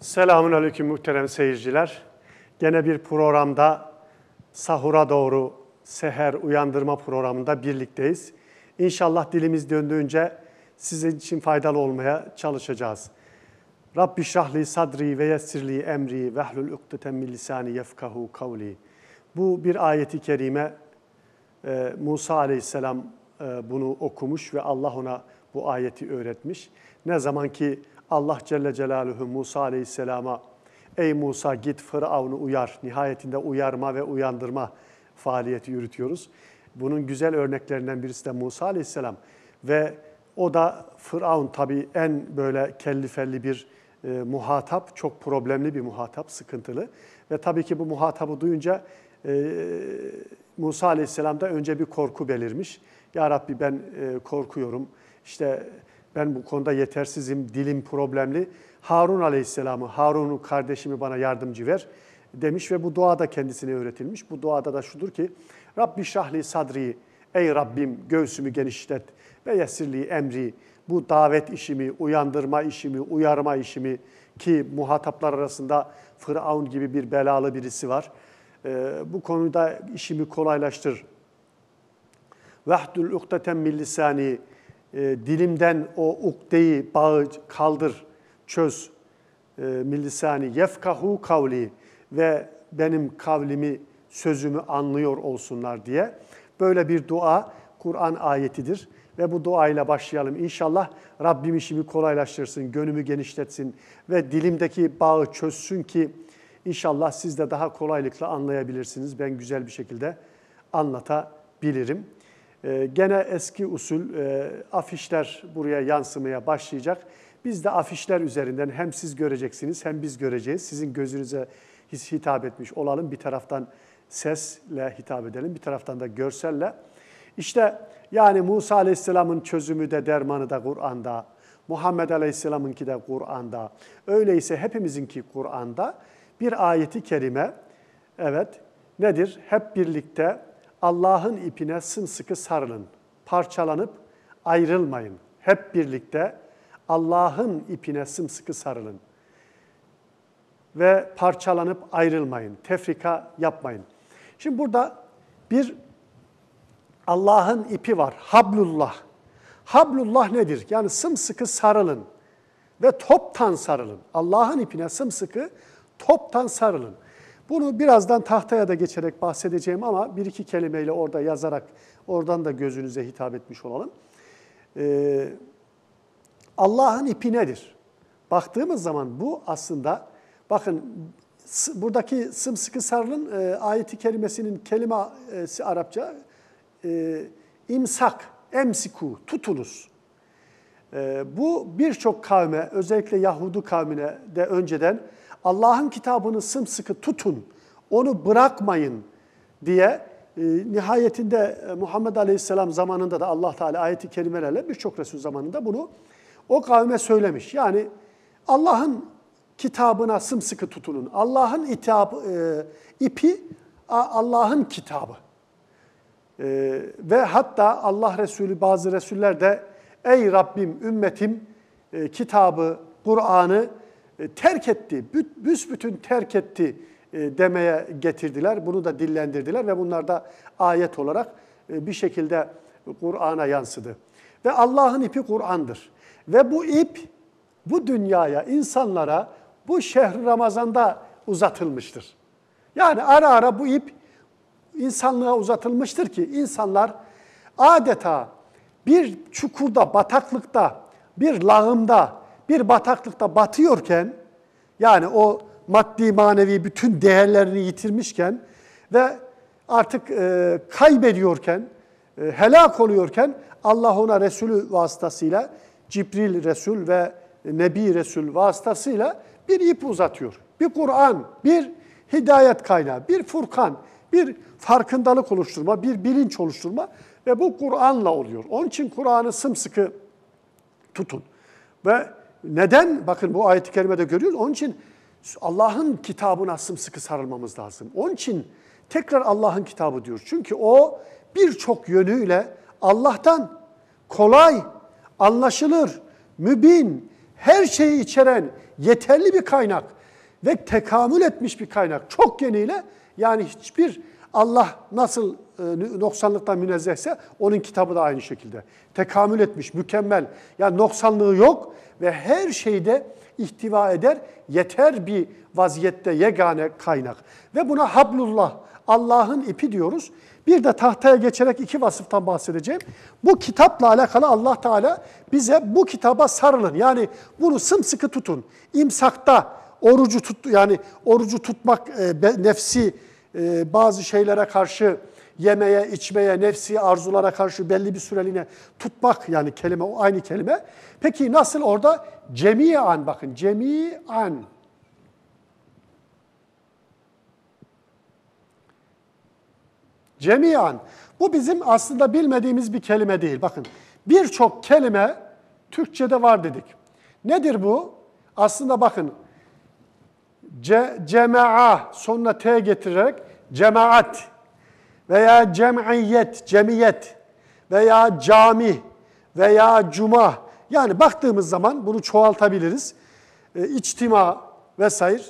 Selamünaleyküm muhterem seyirciler. Gene bir programda sahura doğru seher uyandırma programında birlikteyiz. İnşallah dilimiz döndüğünce sizin için faydalı olmaya çalışacağız. Rabbi şrahli sadri ve yessirli emri vehlul ukdeten min lisani yefkahu kavli. Bu bir ayeti kerime. Musa aleyhisselam bunu okumuş ve Allah ona bu ayeti öğretmiş. Ne zaman ki Allah Celle Celaluhu Musa aleyhisselama ey Musa git Firavun'u uyar. Nihayetinde uyarma ve uyandırma faaliyeti yürütüyoruz. Bunun güzel örneklerinden birisi de Musa aleyhisselam. Ve o da Firavun tabii en böyle kellifelli bir muhatap, çok problemli bir muhatap, sıkıntılı. Ve tabii ki bu muhatabı duyunca Musa aleyhisselamda önce bir korku belirmiş. Ya Rabbi ben korkuyorum, işte ben bu konuda yetersizim, dilim problemli. Harun aleyhisselamı, Harun'un kardeşimi bana yardımcı ver demiş ve bu dua da kendisine öğretilmiş. Bu duada da şudur ki, Rabbi şrahli sadri, ey Rabbim göğsümü genişlet ve yessirli emri, bu davet işimi, uyandırma işimi, uyarma işimi ki muhataplar arasında Firavun gibi bir belalı birisi var. Bu konuda işimi kolaylaştır. Vehdül ukdeten min lisani, dilimden o ukdeyi, bağı kaldır, çöz. Min lisani yefkahu kavli ve benim kavlimi, sözümü anlıyor olsunlar diye. Böyle bir dua Kur'an ayetidir. Ve bu duayla başlayalım. İnşallah Rabbim işimi kolaylaştırsın, gönlümü genişletsin ve dilimdeki bağı çözsün ki İnşallah siz de daha kolaylıkla anlayabilirsiniz. Ben güzel bir şekilde anlatabilirim. Gene eski usul afişler buraya yansımaya başlayacak. Biz de afişler üzerinden hem siz göreceksiniz hem biz göreceğiz. Sizin gözünüze hitap etmiş olalım. Bir taraftan sesle hitap edelim, bir taraftan da görselle. İşte yani Musa Aleyhisselam'ın çözümü de dermanı da Kur'an'da. Muhammed Aleyhisselam'ınki de Kur'an'da. Öyleyse hepimizinki Kur'an'da. Bir ayeti kerime, evet, nedir? Hep birlikte Allah'ın ipine sımsıkı sarılın, parçalanıp ayrılmayın. Hep birlikte Allah'ın ipine sımsıkı sarılın ve parçalanıp ayrılmayın, tefrika yapmayın. Şimdi burada bir Allah'ın ipi var, hablullah. Hablullah nedir? Yani sımsıkı sarılın ve toptan sarılın. Allah'ın ipine sımsıkı toptan sarılın. Bunu birazdan tahtaya da geçerek bahsedeceğim ama bir iki kelimeyle orada yazarak oradan da gözünüze hitap etmiş olalım. Allah'ın ipi nedir? Baktığımız zaman bu aslında, bakın buradaki sımsıkı sarılın ayeti kerimesinin kelimesi Arapça imsak, emsiku, tutunuz. Bu birçok kavme, özellikle Yahudi kavmine de önceden Allah'ın kitabını sımsıkı tutun, onu bırakmayın diye nihayetinde Muhammed Aleyhisselam zamanında da Allah Teala ayeti kerimelerle birçok Resul zamanında bunu o kavme söylemiş. Yani Allah'ın kitabına sımsıkı tutunun. Allah'ın ipi Allah'ın kitabı. Ve hatta Allah Resulü, bazı Resuller de ey Rabbim ümmetim kitabı, Kur'an'ı terk etti, büsbütün terk etti demeye getirdiler. Bunu da dillendirdiler ve bunlar da ayet olarak bir şekilde Kur'an'a yansıdı. Ve Allah'ın ipi Kur'an'dır. Ve bu ip bu dünyaya, insanlara bu şehr-i Ramazan'da uzatılmıştır. Yani ara ara bu ip insanlığa uzatılmıştır ki insanlar adeta bir çukurda, bataklıkta, bir lağımda, bir bataklıkta batıyorken, yani o maddi manevi bütün değerlerini yitirmişken ve artık kaybediyorken, helak oluyorken Allah ona Resulü vasıtasıyla, Cibril Resul ve Nebi Resul vasıtasıyla bir ip uzatıyor. Bir Kur'an, bir hidayet kaynağı, bir Furkan, bir farkındalık oluşturma, bir bilinç oluşturma ve bu Kur'an'la oluyor. Onun için Kur'an'ı sımsıkı tutun. Ve neden? Bakın bu ayet-i kerimede görüyoruz. Onun için Allah'ın kitabına sımsıkı sarılmamız lazım. Onun için tekrar Allah'ın kitabı diyoruz. Çünkü o birçok yönüyle Allah'tan kolay, anlaşılır, mübin, her şeyi içeren yeterli bir kaynak ve tekamül etmiş bir kaynak. Çok geniyle yani hiçbir Allah nasıl noksanlıktan münezzehse onun kitabı da aynı şekilde. Tekamül etmiş, mükemmel. Yani noksanlığı yok ve her şeyde ihtiva eder, yeter bir vaziyette yegane kaynak. Ve buna hablullah, Allah'ın ipi diyoruz. Bir de tahtaya geçerek iki vasıftan bahsedeceğim. Bu kitapla alakalı Allah Teala bize bu kitaba sarılın. Yani bunu sımsıkı tutun. İmsakta orucu tutmak nefsi bazı şeylere karşı yemeye, içmeye, nefsi arzulara karşı belli bir süreliğine tutmak yani kelime o aynı kelime. Peki nasıl orada? Cemi'an bakın. Cemi'an. Cemi'an. Bu bizim aslında bilmediğimiz bir kelime değil. Bakın birçok kelime Türkçe'de var dedik. Nedir bu? Aslında bakın cema'a sonuna t getirerek cemaat veya cemiyet, cemiyet veya cami veya cuma. Yani baktığımız zaman bunu çoğaltabiliriz. İçtima vesaire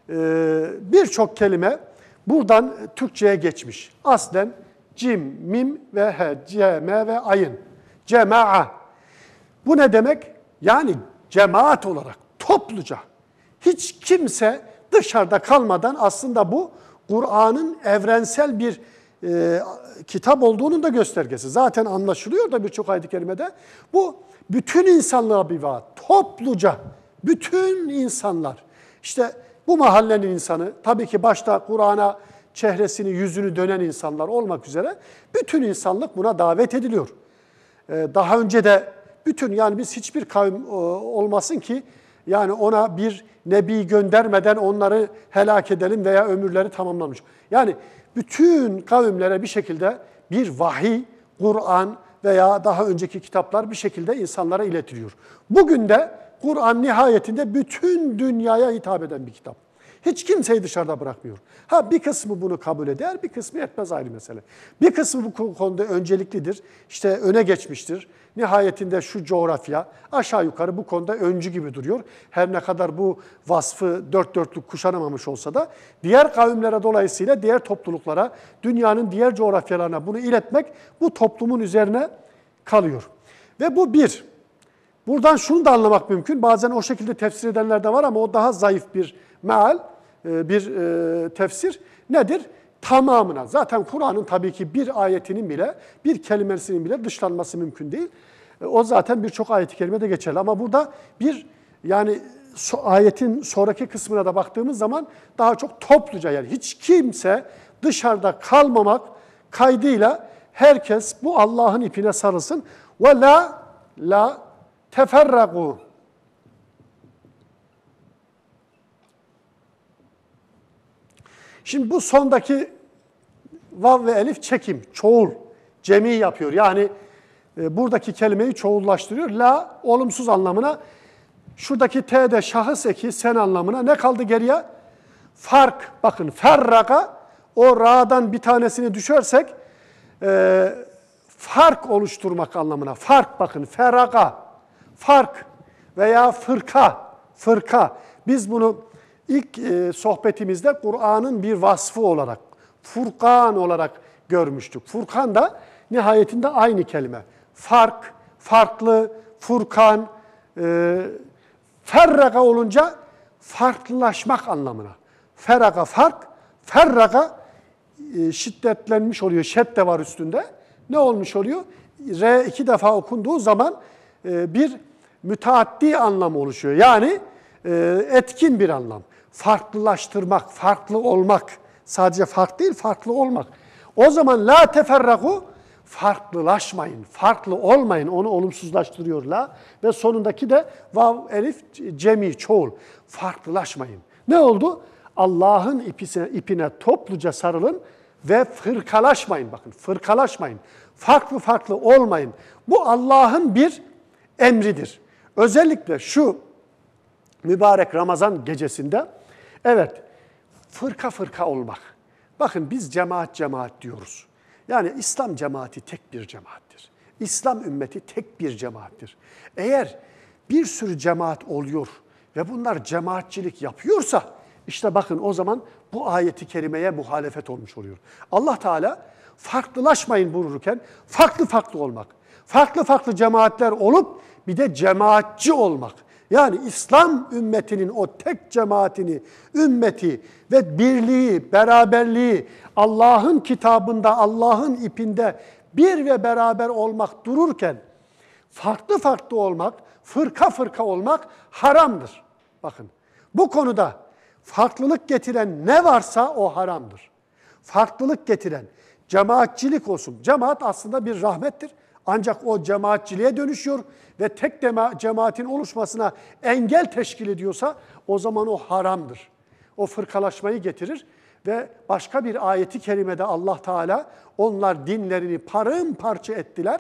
birçok kelime buradan Türkçe'ye geçmiş. Aslen cim, mim ve he, ceme ve ayın. Cema'a. Bu ne demek? Yani cemaat olarak, topluca. Hiç kimse dışarıda kalmadan aslında bu Kur'an'ın evrensel bir kitap olduğunun da göstergesi. Zaten anlaşılıyor da birçok ayet-i kerimede. Bu bütün insanlığa bir vaat. Topluca, bütün insanlar. İşte bu mahallenin insanı, tabii ki başta Kur'an'a çehresini, yüzünü dönen insanlar olmak üzere bütün insanlık buna davet ediliyor. Daha önce de bütün yani biz hiçbir kavim olmasın ki yani ona bir nebi göndermeden onları helak edelim veya ömürleri tamamlamış. Yani bütün kavimlere bir şekilde bir vahiy, Kur'an veya daha önceki kitaplar bir şekilde insanlara iletiliyor. Bugün de Kur'an nihayetinde bütün dünyaya hitap eden bir kitap. Hiç kimseyi dışarıda bırakmıyor. Ha bir kısmı bunu kabul eder, bir kısmı etmez ayrı mesele. Bir kısmı bu konuda önceliklidir, işte öne geçmiştir. Nihayetinde şu coğrafya aşağı yukarı bu konuda öncü gibi duruyor. Her ne kadar bu vasfı dört dörtlük kuşanamamış olsa da diğer kavimlere dolayısıyla diğer topluluklara, dünyanın diğer coğrafyalarına bunu iletmek bu toplumun üzerine kalıyor. Ve bu bir. Buradan şunu da anlamak mümkün. Bazen o şekilde tefsir edenler de var ama o daha zayıf bir meal, bir tefsir. Nedir? Tamamına. Zaten Kur'an'ın tabii ki bir ayetinin bile, bir kelimesinin bile dışlanması mümkün değil. O zaten birçok ayet-i kerimede geçerli. Ama burada bir yani ayetin sonraki kısmına da baktığımız zaman daha çok topluca yani hiç kimse dışarıda kalmamak kaydıyla herkes bu Allah'ın ipine sarılsın. Ve la teferraku. Şimdi bu sondaki vav ve elif çekim, çoğul, cemi yapıyor. Yani buradaki kelimeyi çoğullaştırıyor. La olumsuz anlamına, şuradaki t de şahıs eki sen anlamına. Ne kaldı geriye? Fark. Bakın ferraka, o ra'dan bir tanesini düşersek fark oluşturmak anlamına. Fark bakın ferraka, fark veya fırka. Biz bunu İlk sohbetimizde Kur'an'ın bir vasfı olarak, Furkan olarak görmüştük. Furkan da nihayetinde aynı kelime. Fark, farklı, Furkan, ferraka olunca farklılaşmak anlamına. Ferraka fark, ferraka şiddetlenmiş oluyor, şedde var üstünde. Ne olmuş oluyor? R iki defa okunduğu zaman bir müteaddi anlam oluşuyor. Yani etkin bir anlam. Farklılaştırmak, farklı olmak. Sadece fark değil, farklı olmak. O zaman la teferraku, farklılaşmayın, farklı olmayın. Onu olumsuzlaştırıyor la. Ve sonundaki de vav, elif, cemi, çoğul. Farklılaşmayın. Ne oldu? Allah'ın ipine topluca sarılın ve fırkalaşmayın. Bakın, fırkalaşmayın. Farklı olmayın. Bu Allah'ın bir emridir. Özellikle şu mübarek Ramazan gecesinde, evet, fırka olmak. Bakın biz cemaat diyoruz. Yani İslam cemaati tek bir cemaattir. İslam ümmeti tek bir cemaattir. Eğer bir sürü cemaat oluyor ve bunlar cemaatçilik yapıyorsa, işte bakın o zaman bu ayeti kerimeye muhalefet olmuş oluyor. Allah Teala farklılaşmayın buyururken farklı farklı olmak, farklı farklı cemaatler olup bir de cemaatçi olmak. Yani İslam ümmetinin o tek cemaatini, ümmeti ve birliği, beraberliği Allah'ın kitabında, Allah'ın ipinde bir ve beraber olmak dururken farklı farklı olmak, fırka fırka olmak haramdır. Bakın bu konuda farklılık getiren ne varsa o haramdır. Farklılık getiren cemaatçilik olsun. Cemaat aslında bir rahmettir. Ancak o cemaatçiliğe dönüşüyor ve tek cemaatin oluşmasına engel teşkil ediyorsa o zaman o haramdır. O fırkalaşmayı getirir ve başka bir ayeti kerimede Allah Teala onlar dinlerini paramparça ettiler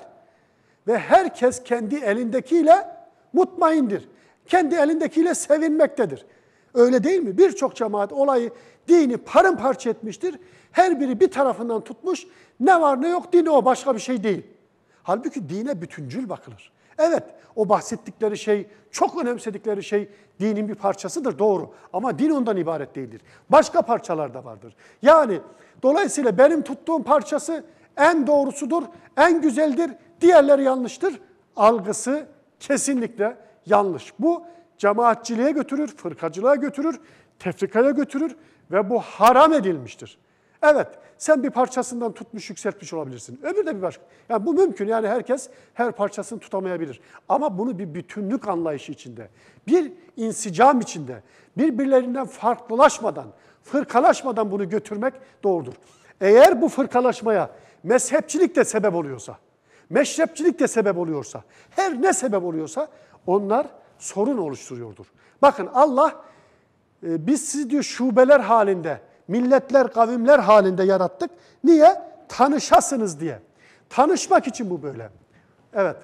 ve herkes kendi elindekiyle mutmaindir. Kendi elindekiyle sevinmektedir. Öyle değil mi? Birçok cemaat olayı, dini paramparça etmiştir. Her biri bir tarafından tutmuş. Ne var ne yok dini o, başka bir şey değil. Halbuki dine bütüncül bakılır. Evet, o bahsettikleri şey, çok önemsedikleri şey dinin bir parçasıdır, doğru. Ama din ondan ibaret değildir. Başka parçalar da vardır. Yani dolayısıyla benim tuttuğum parçası en doğrusudur, en güzeldir, diğerleri yanlıştır. Algısı kesinlikle yanlış. Bu cemaatçiliğe götürür, fırkacılığa götürür, tefrikaya götürür ve bu haram edilmiştir. Evet, sen bir parçasından tutmuş, yükseltmiş olabilirsin. Öbürü de bir başka. Yani bu mümkün. Yani herkes her parçasını tutamayabilir. Ama bunu bir bütünlük anlayışı içinde, bir insicam içinde, birbirlerinden farklılaşmadan, fırkalaşmadan bunu götürmek doğrudur. Eğer bu fırkalaşmaya mezhepçilik de sebep oluyorsa, meşrepçilik de sebep oluyorsa, her ne sebep oluyorsa onlar sorun oluşturuyordur. Bakın Allah, biz sizi diyor şubeler halinde, milletler, kavimler halinde yarattık. Niye? Tanışasınız diye. Tanışmak için bu böyle. Evet.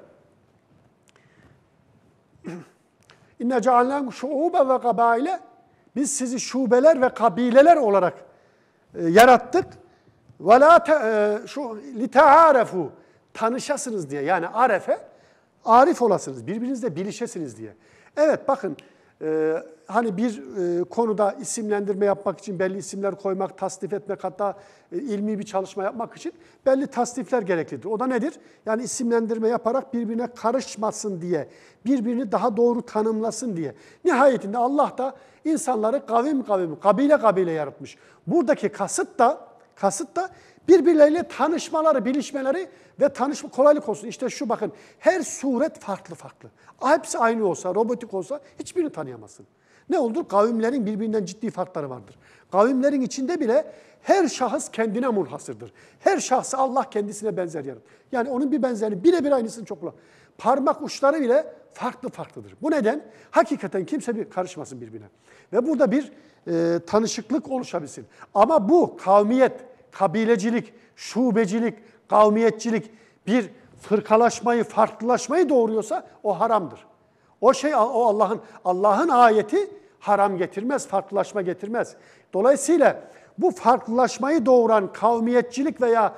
İnne cealnâkum şuûben ve kabâile. Biz sizi şubeler ve kabileler olarak yarattık. Ve lâ lita'ârefû. Tanışasınız diye. Yani arefe, arif olasınız. Birbirinizle bilişesiniz diye. Evet bakın. Hani bir konuda isimlendirme yapmak için belli isimler koymak, tasnif etmek, hatta ilmi bir çalışma yapmak için belli tasnifler gereklidir. O da nedir? Yani isimlendirme yaparak birbirine karışmasın diye, birbirini daha doğru tanımlasın diye. Nihayetinde Allah da insanları kavim kavim, kabile kabile yaratmış. Buradaki kasıt da birbirleriyle tanışmaları, bilişmeleri ve tanışma kolaylık olsun. İşte şu bakın, her suret farklı farklı. Hepsi aynı olsa, robotik olsa hiçbirini tanıyamazsın. Ne olur? Kavimlerin birbirinden ciddi farkları vardır. Kavimlerin içinde bile her şahıs kendine munhasırdır. Her şahsı Allah kendisine benzer yaratır. Yani onun bir benzerini, birebir aynısını çokla. Parmak uçları bile farklı farklıdır. Bu neden? Hakikaten kimse bir karışmasın birbirine. Ve burada bir tanışıklık oluşabilsin. Ama bu kavmiyet, kabilecilik, şubecilik, kavmiyetçilik bir fırkalaşmayı, farklılaşmayı doğuruyorsa o haramdır. O şey, o Allah'ın ayeti haram getirmez, farklılaşma getirmez. Dolayısıyla bu farklılaşmayı doğuran kavmiyetçilik veya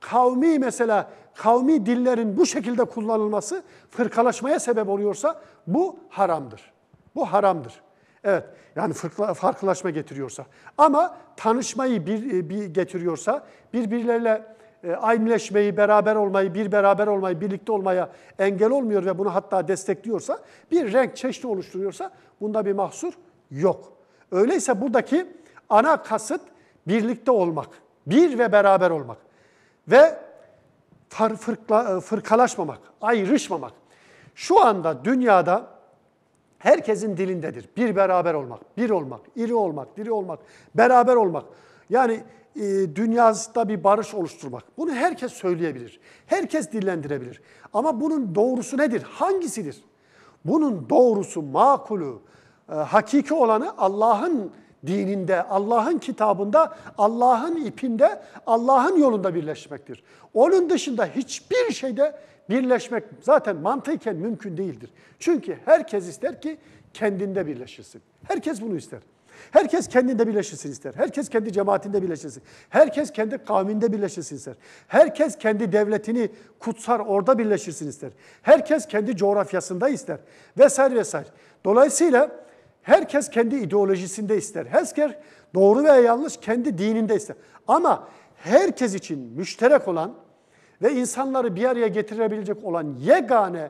kavmi dillerin bu şekilde kullanılması fırkalaşmaya sebep oluyorsa bu haramdır. Bu haramdır. Evet, yani farklılaşma getiriyorsa. Ama tanışmayı bir getiriyorsa, birbirleriyle aynıleşmeyi, beraber olmayı, beraber olmayı, birlikte olmaya engel olmuyor ve bunu hatta destekliyorsa, bir renk çeşidi oluşturuyorsa bunda bir mahsur yok. Öyleyse buradaki ana kasıt birlikte olmak, bir ve beraber olmak ve fırkalaşmamak, ayrışmamak. Şu anda dünyada herkesin dilindedir. Bir beraber olmak, bir olmak, iri olmak, diri olmak, beraber olmak. Yani dünyada bir barış oluşturmak. Bunu herkes söyleyebilir. Herkes dillendirebilir. Ama bunun doğrusu nedir? Hangisidir? Bunun doğrusu, makulü, hakiki olanı Allah'ın dininde, Allah'ın kitabında, Allah'ın ipinde, Allah'ın yolunda birleşmektir. Onun dışında hiçbir şeyde birleşmek zaten mantıken mümkün değildir. Çünkü herkes ister ki kendinde birleşirsin. Herkes bunu ister. Herkes kendinde birleşirsin ister. Herkes kendi cemaatinde birleşirsin. Herkes kendi kavminde birleşirsin ister. Herkes kendi devletini kutsar, orada birleşirsin ister. Herkes kendi coğrafyasında ister. Vesaire vesaire. Dolayısıyla herkes kendi ideolojisinde ister. Herkes doğru veya yanlış kendi dininde ister. Ama herkes için müşterek olan ve insanları bir araya getirebilecek olan yegane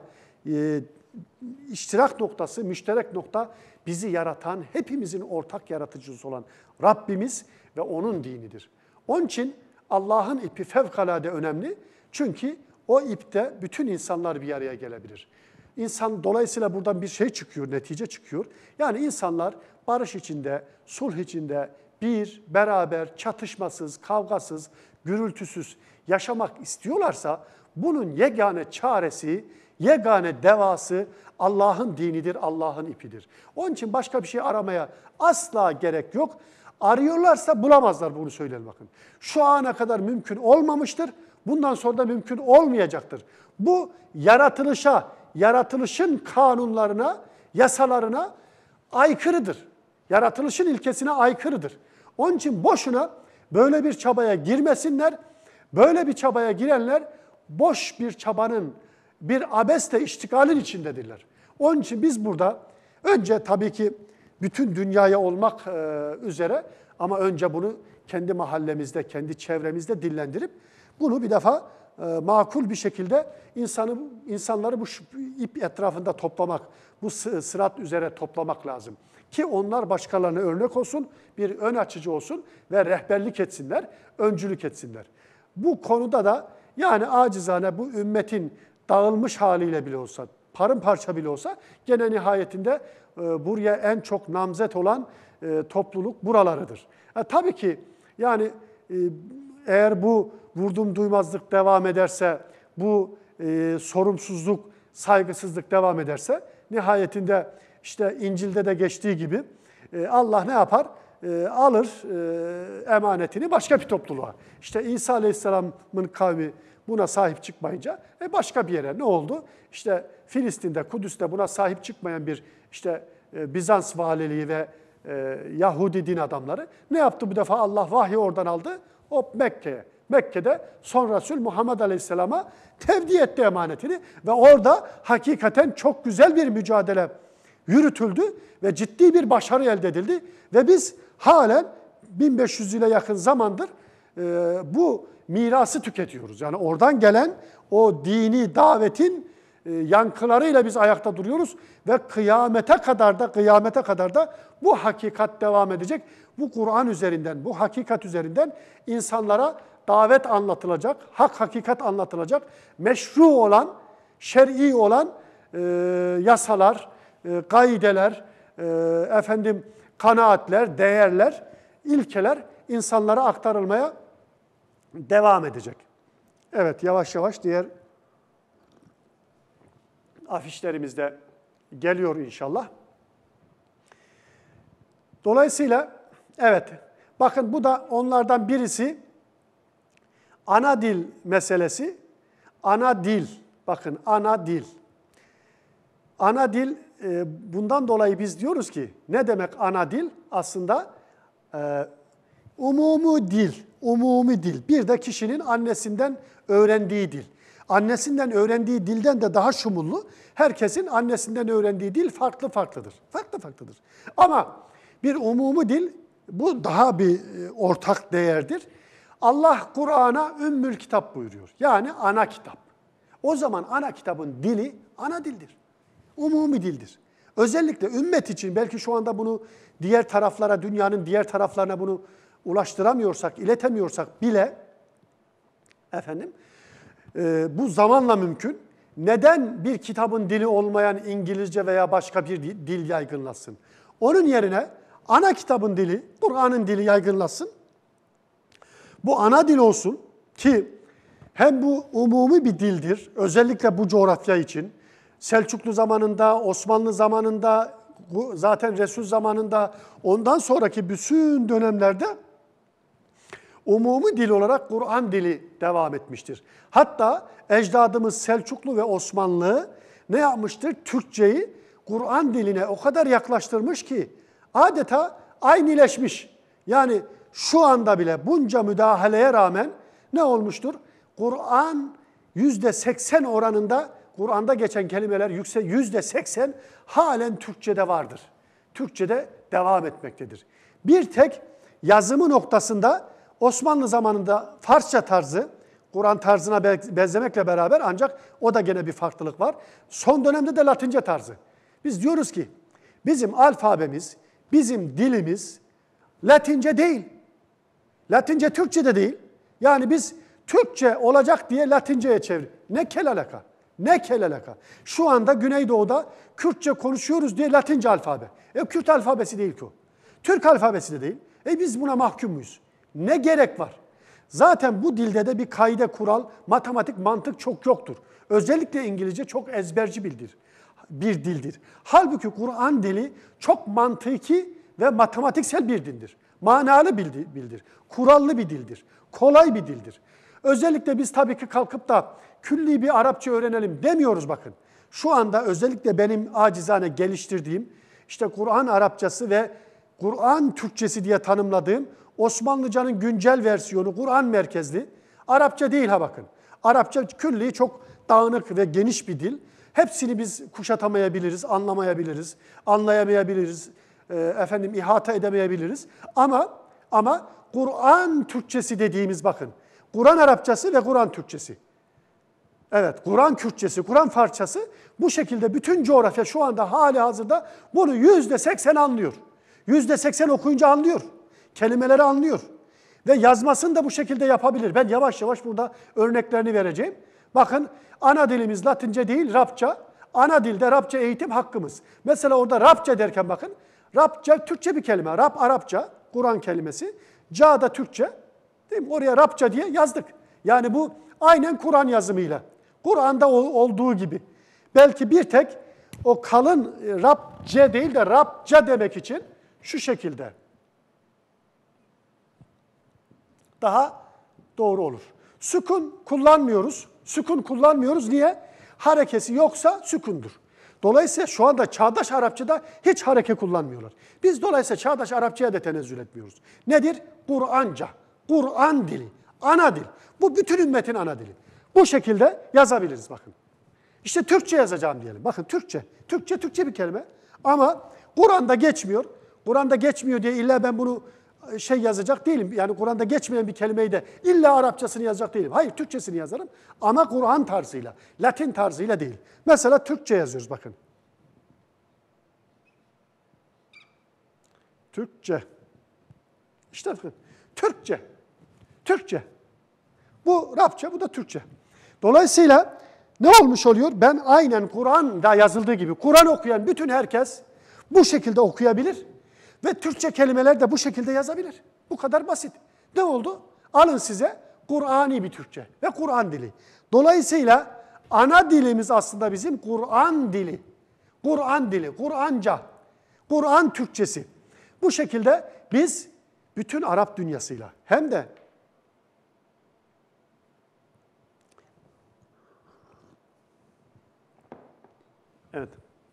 iştirak noktası, müşterek nokta bizi yaratan, hepimizin ortak yaratıcısı olan Rabbimiz ve onun dinidir. Onun için Allah'ın ipi fevkalade önemli. Çünkü o ipte bütün insanlar bir araya gelebilir. İnsan dolayısıyla buradan bir şey çıkıyor, netice çıkıyor. Yani insanlar barış içinde, sulh içinde beraber, çatışmasız, kavgasız, gürültüsüz yaşamak istiyorlarsa bunun yegane çaresi, yegane devası Allah'ın dinidir, Allah'ın ipidir. Onun için başka bir şey aramaya asla gerek yok. Arıyorlarsa bulamazlar, bunu söyleyelim bakın. Şu ana kadar mümkün olmamıştır, bundan sonra da mümkün olmayacaktır. Bu yaratılışa, yaratılışın kanunlarına, yasalarına aykırıdır. Yaratılışın ilkesine aykırıdır. Onun için boşuna böyle bir çabaya girmesinler. Böyle bir çabaya girenler boş bir çabanın, bir abesle iştigalin içindedirler. Onun için biz burada önce tabii ki bütün dünyaya olmak üzere ama önce bunu kendi mahallemizde, kendi çevremizde dillendirip bunu bir defa makul bir şekilde insanları bu ip etrafında toplamak, bu sırat üzere toplamak lazım. Ki onlar başkalarına örnek olsun, bir ön açıcı olsun ve rehberlik etsinler, öncülük etsinler. Bu konuda da yani acizane bu ümmetin dağılmış haliyle bile olsa, paramparça bile olsa gene nihayetinde buraya en çok namzet olan topluluk buralarıdır. Tabii ki yani eğer bu vurdum duymazlık devam ederse, bu sorumsuzluk, saygısızlık devam ederse nihayetinde işte İncil'de de geçtiği gibi Allah ne yapar? Alır emanetini başka bir topluluğa. İşte İsa Aleyhisselam'ın kavmi buna sahip çıkmayınca başka bir yere ne oldu? İşte Filistin'de, Kudüs'te buna sahip çıkmayan bir işte Bizans valiliği ve Yahudi din adamları ne yaptı bu defa? Allah vahyi oradan aldı, hop Mekke'ye. Mekke'de son Resul Muhammed Aleyhisselam'a tevdi etti emanetini ve orada hakikaten çok güzel bir mücadele yürütüldü ve ciddi bir başarı elde edildi. Ve biz halen 1500 yıla yakın zamandır bu mirası tüketiyoruz. Yani oradan gelen o dini davetin yankılarıyla biz ayakta duruyoruz ve kıyamete kadar da bu hakikat devam edecek. Bu Kur'an üzerinden, bu hakikat üzerinden insanlara davet anlatılacak, hak hakikat anlatılacak, meşru olan, şer'i olan yasalar, kaideler, kanaatler, değerler, ilkeler insanlara aktarılmaya devam edecek. Evet, yavaş yavaş diğer afişlerimizde geliyor inşallah. Dolayısıyla evet, bakın bu da onlardan birisi ana dil meselesi. Ana dil, bakın ana dil. Ana dil, bundan dolayı biz diyoruz ki ne demek ana dil? Aslında umumi dil. Bir de kişinin annesinden öğrendiği dil. Annesinden öğrendiği dilden de daha şumullu. Herkesin annesinden öğrendiği dil farklıdır. Farklıdır. Ama bir umumi dil, bu daha bir ortak değerdir. Allah Kur'an'a Ümmül Kitap buyuruyor. Yani ana kitap. O zaman ana kitabın dili ana dildir. Umumi dildir. Özellikle ümmet için belki şu anda bunu diğer taraflara, dünyanın diğer taraflarına bunu ulaştıramıyorsak, iletemiyorsak bile bu zamanla mümkün. Neden bir kitabın dili olmayan İngilizce veya başka bir dil yaygınlaşsın? Onun yerine ana kitabın dili, Kur'an'ın dili yaygınlaşsın. Bu ana dil olsun ki hem bu umumi bir dildir, özellikle bu coğrafya için. Selçuklu zamanında, Osmanlı zamanında, zaten Resul zamanında, ondan sonraki bütün dönemlerde umumi dil olarak Kur'an dili devam etmiştir. Hatta ecdadımız Selçuklu ve Osmanlı ne yapmıştır? Türkçeyi Kur'an diline o kadar yaklaştırmış ki adeta aynileşmiş. Yani şu anda bile bunca müdahaleye rağmen ne olmuştur? Kur'an %80 oranında, Kur'an'da geçen kelimeler %80 halen Türkçe'de vardır. Türkçe'de devam etmektedir. Bir tek yazımı noktasında Osmanlı zamanında Farsça tarzı, Kur'an tarzına benzemekle beraber ancak o da gene bir farklılık var. Son dönemde de Latince tarzı. Biz diyoruz ki bizim alfabemiz, bizim dilimiz Latince değil. Latince Türkçe'de değil. Yani biz Türkçe olacak diye Latince'ye çevir. Ne kel alaka? Ne kel alaka? Şu anda Güneydoğu'da Kürtçe konuşuyoruz diye Latince alfabe. Kürt alfabesi değil ki o. Türk alfabesi de değil. Biz buna mahkum muyuz? Ne gerek var? Zaten bu dilde de bir kaide, kural, matematik, mantık çok yoktur. Özellikle İngilizce çok ezberci bir dildir. Halbuki Kur'an dili çok mantıki ve matematiksel bir dildir. Manalı bir dildir. Kurallı bir dildir. Kolay bir dildir. Özellikle biz tabii ki kalkıp da külli bir Arapça öğrenelim demiyoruz bakın. Şu anda özellikle benim acizane geliştirdiğim işte Kur'an Arapçası ve Kur'an Türkçesi diye tanımladığım Osmanlıcanın güncel versiyonu Kur'an merkezli. Arapça değil ha bakın. Arapça külli çok dağınık ve geniş bir dil. Hepsini biz kuşatamayabiliriz, anlamayabiliriz, anlayamayabiliriz, ihata edemeyebiliriz. Ama Kur'an Türkçesi dediğimiz bakın. Kur'an Arapçası ve Kur'an Türkçesi. Evet, Kur'an Kürtçesi, Kur'an Farsçası bu şekilde bütün coğrafya şu anda hali hazırda bunu %80 anlıyor. %80 okuyunca anlıyor. Kelimeleri anlıyor. Ve yazmasını da bu şekilde yapabilir. Ben yavaş yavaş burada örneklerini vereceğim. Bakın ana dilimiz Latince değil, Rabça. Ana dilde Rabça eğitim hakkımız. Mesela orada Rabça derken bakın, Rabça Türkçe bir kelime. Rab Arapça, Kur'an kelimesi. Ca da Türkçe. Değil mi? Oraya Rabça diye yazdık. Yani bu aynen Kur'an yazımıyla. Kur'an'da olduğu gibi. Belki bir tek o kalın Rabce değil de Rabça demek için şu şekilde daha doğru olur. Sükun kullanmıyoruz. Sükun kullanmıyoruz. Niye? Harekesi yoksa sükundur. Dolayısıyla şu anda çağdaş Arapçada hiç hareke kullanmıyorlar. Biz dolayısıyla çağdaş Arapçaya da tenezzül etmiyoruz. Nedir? Kur'anca. Kur'an dili. Ana dil. Bu bütün ümmetin ana dili. Bu şekilde yazabiliriz bakın. İşte Türkçe yazacağım diyelim. Bakın Türkçe. Türkçe bir kelime. Ama Kur'an'da geçmiyor. Kur'an'da geçmiyor diye illa ben bunu yazacak değilim. Yani Kur'an'da geçmeyen bir kelimeyi de illa Arapçasını yazacak değilim. Hayır, Türkçesini yazarım ama Kur'an tarzıyla, Latin tarzıyla değil. Mesela Türkçe yazıyoruz bakın. Türkçe. İşte bakın. Türkçe. Bu Rabça, bu da Türkçe. Dolayısıyla ne olmuş oluyor? Ben aynen Kur'an'da yazıldığı gibi, Kur'an okuyan bütün herkes bu şekilde okuyabilir. Ve Türkçe kelimeler de bu şekilde yazabilir. Bu kadar basit. Ne oldu? Alın size Kur'ani bir Türkçe ve Kur'an dili. Dolayısıyla ana dilimiz aslında bizim Kur'an dili. Kur'an dili, Kur'anca, Kur'an Türkçesi. Bu şekilde biz bütün Arap dünyasıyla hem de evet.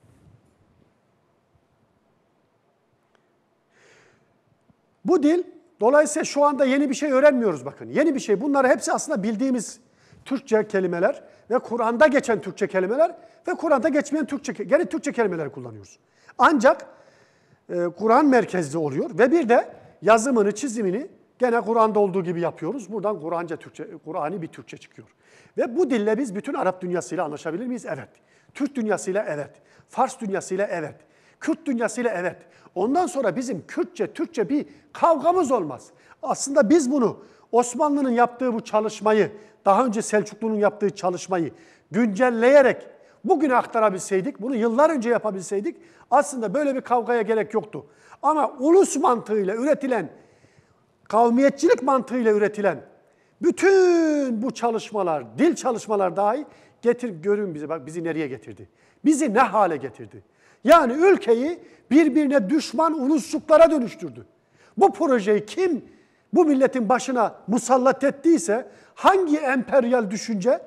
Bu dil, dolayısıyla şu anda yeni bir şey öğrenmiyoruz bakın. Yeni bir şey. Bunlar hepsi aslında bildiğimiz Türkçe kelimeler ve Kur'an'da geçen Türkçe kelimeler ve Kur'an'da geçmeyen gene Türkçe kelimeleri kullanıyoruz. Ancak Kur'an merkezli oluyor ve bir de yazımını, çizimini gene Kur'an'da olduğu gibi yapıyoruz. Buradan Kur'ani bir Türkçe çıkıyor. Ve bu dille biz bütün Arap dünyasıyla anlaşabilir miyiz? Evet. Türk dünyasıyla evet. Fars dünyasıyla evet. Kürt dünyasıyla evet. Ondan sonra bizim Türkçe bir kavgamız olmaz. Aslında biz bunu Osmanlı'nın yaptığı bu çalışmayı, daha önce Selçuklu'nun yaptığı çalışmayı güncelleyerek bugüne aktarabilseydik, bunu yıllar önce yapabilseydik aslında böyle bir kavgaya gerek yoktu. Ama ulus mantığıyla üretilen, kavmiyetçilik mantığıyla üretilen bütün bu çalışmalar, dil çalışmalar dahi görün bize bak bizi nereye getirdi. Bizi ne hale getirdi. Yani ülkeyi birbirine düşman ulusçuklara dönüştürdü. Bu projeyi kim bu milletin başına musallat ettiyse, hangi emperyal düşünce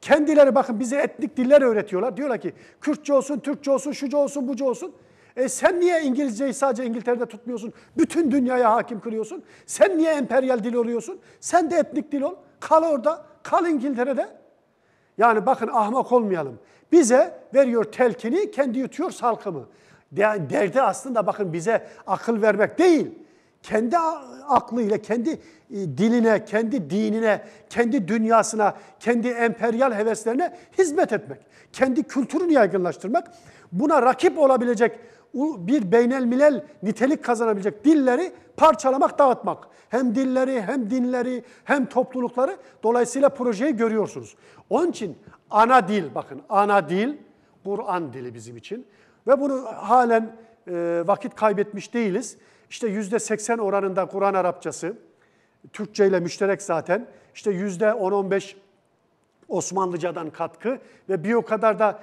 Kendileri bakın bize etnik diller öğretiyorlar. Diyorlar ki Kürtçe olsun, Türkçe olsun, şucu olsun, bucu olsun. Sen niye İngilizceyi sadece İngiltere'de tutmuyorsun? Bütün dünyaya hakim kılıyorsun. Sen niye emperyal dil oluyorsun? Sen de etnik dil ol. Kal orada, kal İngiltere'de. Yani bakın ahmak olmayalım. Bize veriyor telkini, kendi yutuyor salkımı. Derdi aslında bakın bize akıl vermek değil. Kendi aklıyla, kendi diline, kendi dinine, kendi dünyasına, kendi emperyal heveslerine hizmet etmek. Kendi kültürünü yaygınlaştırmak. Buna rakip olabilecek bir beynelmilel nitelik kazanabilecek dilleri parçalamak, dağıtmak. Hem dilleri, hem dinleri, hem toplulukları. Dolayısıyla projeyi görüyorsunuz. Onun için ana dil, bakın ana dil, Kur'an dili bizim için. Ve bunu halen vakit kaybetmiş değiliz. İşte %80 oranında Kur'an Arapçası, Türkçe ile müşterek zaten. İşte %10-15 Osmanlıcadan katkı ve bir o kadar da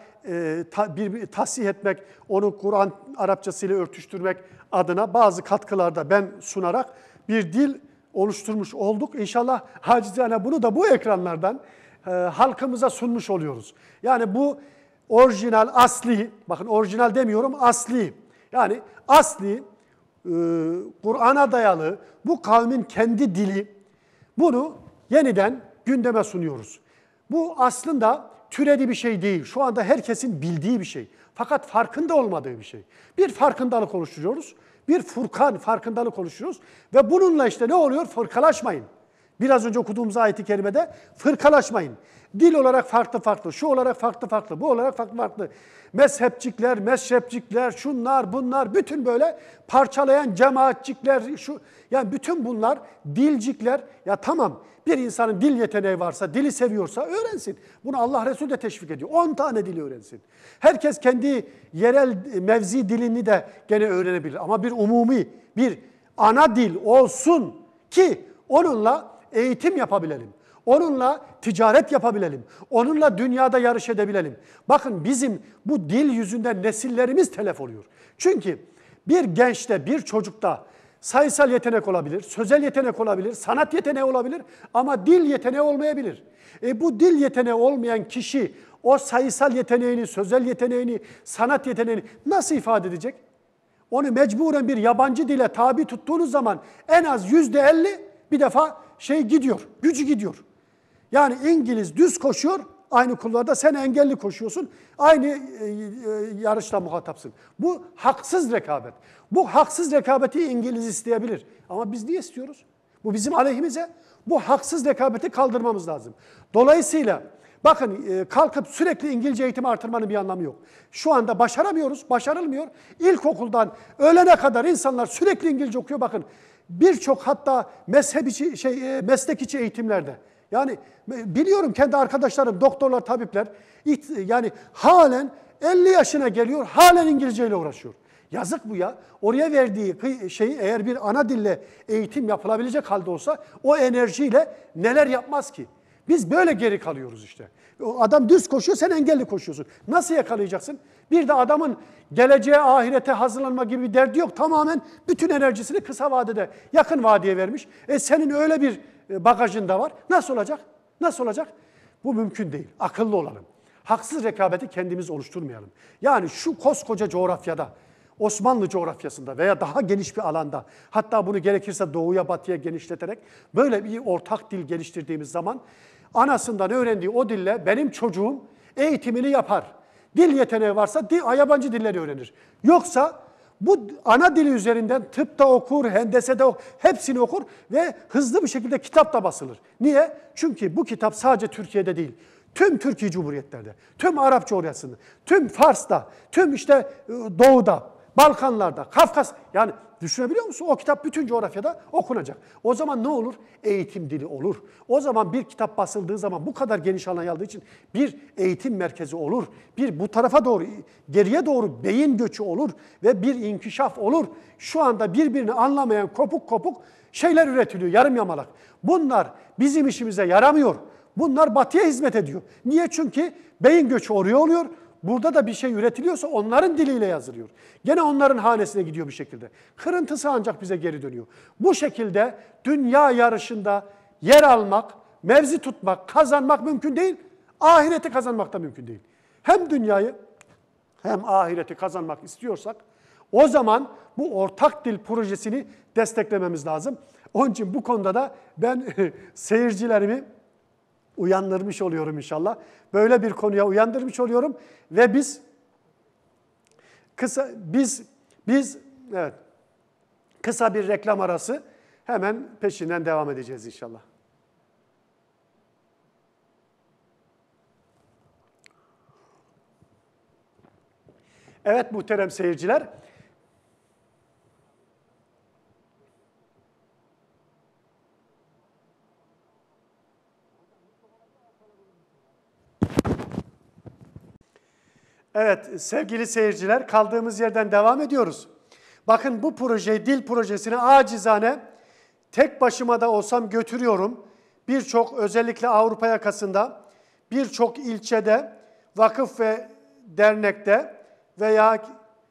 tahsih etmek, onu Kur'an Arapçası ile örtüştürmek adına bazı katkılarda ben sunarak bir dil oluşturmuş olduk. İnşallah hacizane bunu da bu ekranlardan halkımıza sunmuş oluyoruz. Yani bu orijinal, asli, bakın orijinal demiyorum, asli. Yani asli, Kur'an'a dayalı, bu kavmin kendi dili, bunu yeniden gündeme sunuyoruz. Bu aslında türedi bir şey değil. Şu anda herkesin bildiği bir şey. Fakat farkında olmadığı bir şey. Bir farkındalık oluşturuyoruz. Bir Furkan farkındalık oluşturuyoruz. Ve bununla işte ne oluyor? Fırkalaşmayın. Biraz önce okuduğumuz ayet-i kerimede fırkalaşmayın. Dil olarak farklı farklı, şu olarak farklı farklı, bu olarak farklı farklı. Mezhepçikler, meşrepçikler, şunlar, bunlar, bütün böyle parçalayan cemaatçikler, yani bütün bunlar dilcikler. Ya tamam, bir insanın dil yeteneği varsa, dili seviyorsa öğrensin. Bunu Allah Resulü de teşvik ediyor. 10 tane dili öğrensin. Herkes kendi yerel mevzi dilini de gene öğrenebilir. Ama bir umumi, bir ana dil olsun ki onunla eğitim yapabilelim. Onunla ticaret yapabilelim. Onunla dünyada yarış edebilelim. Bakın bizim bu dil yüzünden nesillerimiz telef oluyor. Çünkü bir gençte, bir çocukta sayısal yetenek olabilir, sözel yetenek olabilir, sanat yeteneği olabilir ama dil yeteneği olmayabilir. Bu dil yeteneği olmayan kişi o sayısal yeteneğini, sözel yeteneğini, sanat yeteneğini nasıl ifade edecek? Onu mecburen bir yabancı dile tabi tuttuğunuz zaman en az %50 bir defa gidiyor, gücü gidiyor. Yani İngiliz düz koşuyor, aynı kulvarda sen engelli koşuyorsun, aynı yarışla muhatapsın. Bu haksız rekabet. Bu haksız rekabeti İngiliz isteyebilir. Ama biz niye istiyoruz? Bu bizim aleyhimize. Bu haksız rekabeti kaldırmamız lazım. Dolayısıyla bakın kalkıp sürekli İngilizce eğitimi artırmanın bir anlamı yok. Şu anda başaramıyoruz, başarılmıyor. İlkokuldan öğlene kadar insanlar sürekli İngilizce okuyor. Bakın birçok hatta meslek içi eğitimlerde. Yani biliyorum kendi arkadaşlarım, doktorlar, tabipler yani halen 50 yaşına geliyor, halen İngilizce ile uğraşıyor. Yazık bu ya. Oraya verdiği şeyi eğer bir ana dille eğitim yapılabilecek halde olsa o enerjiyle neler yapmaz ki? Biz böyle geri kalıyoruz işte. O adam düz koşuyor, sen engelli koşuyorsun. Nasıl yakalayacaksın? Bir de adamın geleceğe, ahirete hazırlanma gibi bir derdi yok. Tamamen bütün enerjisini kısa vadede, yakın vadeye vermiş. Senin öyle bir bagajın da var. Nasıl olacak? Nasıl olacak? Bu mümkün değil. Akıllı olalım. Haksız rekabeti kendimiz oluşturmayalım. Yani şu koskoca coğrafyada, Osmanlı coğrafyasında veya daha geniş bir alanda, hatta bunu gerekirse doğuya batıya genişleterek böyle bir ortak dil geliştirdiğimiz zaman anasından öğrendiği o dille benim çocuğum eğitimini yapar. Dil yeteneği varsa yabancı dilleri öğrenir. Yoksa bu ana dili üzerinden tıpta okur, hendesede okur, hepsini okur ve hızlı bir şekilde kitap da basılır. Niye? Çünkü bu kitap sadece Türkiye'de değil, tüm Türkiye Cumhuriyetlerde, tüm Arap coğrafyasında, tüm Fars'ta, tüm Doğu'da, Balkanlarda, Kafkas, yani düşünebiliyor musun? O kitap bütün coğrafyada okunacak. O zaman ne olur? Eğitim dili olur. O zaman bir kitap basıldığı zaman bu kadar geniş alan aldığı için bir eğitim merkezi olur. Bir bu tarafa doğru, geriye doğru beyin göçü olur ve bir inkişaf olur. Şu anda birbirini anlamayan kopuk kopuk şeyler üretiliyor, yarım yamalak. Bunlar bizim işimize yaramıyor. Bunlar batıya hizmet ediyor. Niye? Çünkü beyin göçü oraya oluyor. Burada da bir şey üretiliyorsa onların diliyle yazılıyor. Gene onların hanesine gidiyor bir şekilde. Kırıntısı ancak bize geri dönüyor. Bu şekilde dünya yarışında yer almak, mevzi tutmak, kazanmak mümkün değil. Ahireti kazanmak da mümkün değil. Hem dünyayı hem ahireti kazanmak istiyorsak o zaman bu ortak dil projesini desteklememiz lazım. Onun için bu konuda da ben seyircilerimi uyandırmış oluyorum inşallah. Böyle bir konuya uyandırmış oluyorum ve biz kısa bir reklam arası, hemen peşinden devam edeceğiz inşallah. Evet muhterem seyirciler. Evet sevgili seyirciler, kaldığımız yerden devam ediyoruz. Bakın bu projeyi, dil projesini acizane tek başıma da olsam götürüyorum. Birçok, özellikle Avrupa yakasında birçok ilçede, vakıf ve dernekte veya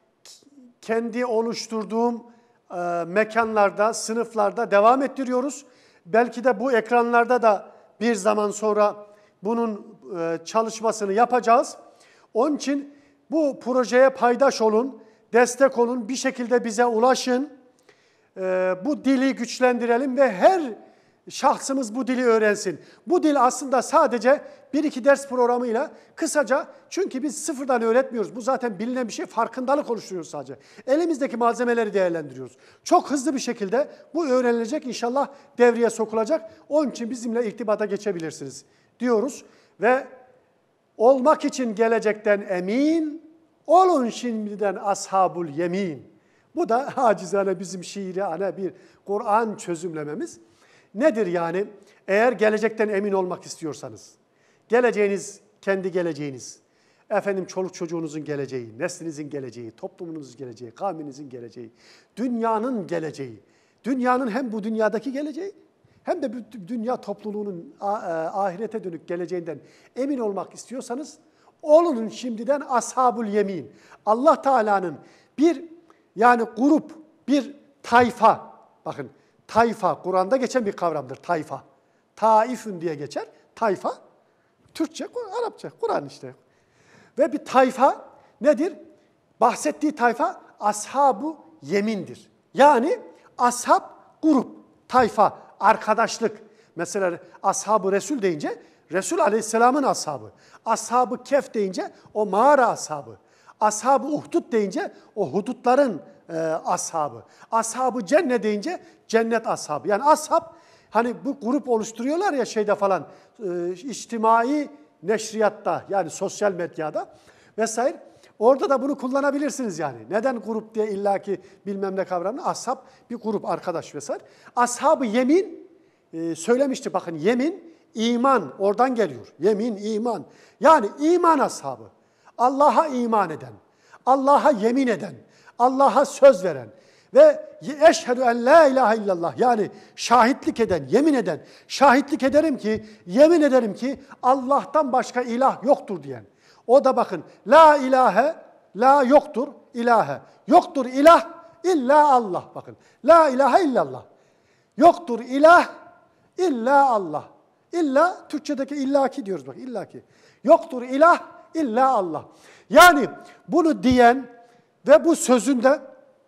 kendi oluşturduğum mekanlarda, sınıflarda devam ettiriyoruz. Belki de bu ekranlarda da bir zaman sonra bunun çalışmasını yapacağız. Onun için bu projeye paydaş olun, destek olun, bir şekilde bize ulaşın. Bu dili güçlendirelim ve her şahsımız bu dili öğrensin. Bu dil aslında sadece 1-2 ders programıyla kısaca, çünkü biz sıfırdan öğretmiyoruz. Bu zaten bilinen bir şey, farkındalık oluşturuyoruz sadece. Elimizdeki malzemeleri değerlendiriyoruz. Çok hızlı bir şekilde bu öğrenilecek, inşallah devreye sokulacak. Onun için bizimle irtibata geçebilirsiniz diyoruz ve olmak için gelecekten emin, olun şimdiden ashabul yemin. Bu da acizane bizim şiirane bir Kur'an çözümlememiz. Nedir yani? Eğer gelecekten emin olmak istiyorsanız, geleceğiniz, kendi geleceğiniz, efendim çoluk çocuğunuzun geleceği, neslinizin geleceği, toplumunuzun geleceği, kavminizin geleceği, dünyanın geleceği, dünyanın hem bu dünyadaki geleceği, hem de dünya topluluğunun ahirete dönük geleceğinden emin olmak istiyorsanız, olun şimdiden ashabul yemin. Allah Teala'nın bir, yani grup, bir tayfa, bakın tayfa, Kur'an'da geçen bir kavramdır tayfa. Taifün diye geçer, tayfa, Türkçe, Arapça, Kur'an işte. Ve bir tayfa nedir? Bahsettiği tayfa ashab-ı yemindir. Yani ashab, grup, tayfa, arkadaşlık. Mesela ashab-ı Resul deyince Resul Aleyhisselam'ın ashabı. Ashab-ı Kehf deyince o mağara ashabı. Ashab-ı Uhdud deyince o hudutların ashabı. Ashab-ı Cennet deyince cennet ashabı. Yani ashab, hani bu grup oluşturuyorlar ya şeyde falan, içtimai neşriyatta, yani sosyal medyada vesaire. Orada da bunu kullanabilirsiniz yani. Neden grup diye illaki bilmem ne kavramını? Ashab bir grup, arkadaş vesaire. Ashab-ı yemin söylemişti, bakın yemin, iman oradan geliyor. Yemin, iman. Yani iman ashabı. Allah'a iman eden, Allah'a yemin eden, Allah'a söz veren ve eşhedü en la ilahe illallah, yani şahitlik eden, yemin eden, şahitlik ederim ki, yemin ederim ki Allah'tan başka ilah yoktur diyen. O da bakın la ilahe, la yoktur, ilahe. Yoktur ilah illa Allah. Bakın la ilahe illallah. Yoktur ilah illa Allah. İlla, Türkçedeki illaki diyoruz bak, illaki. Yoktur ilah illa Allah. Yani bunu diyen ve bu sözünde,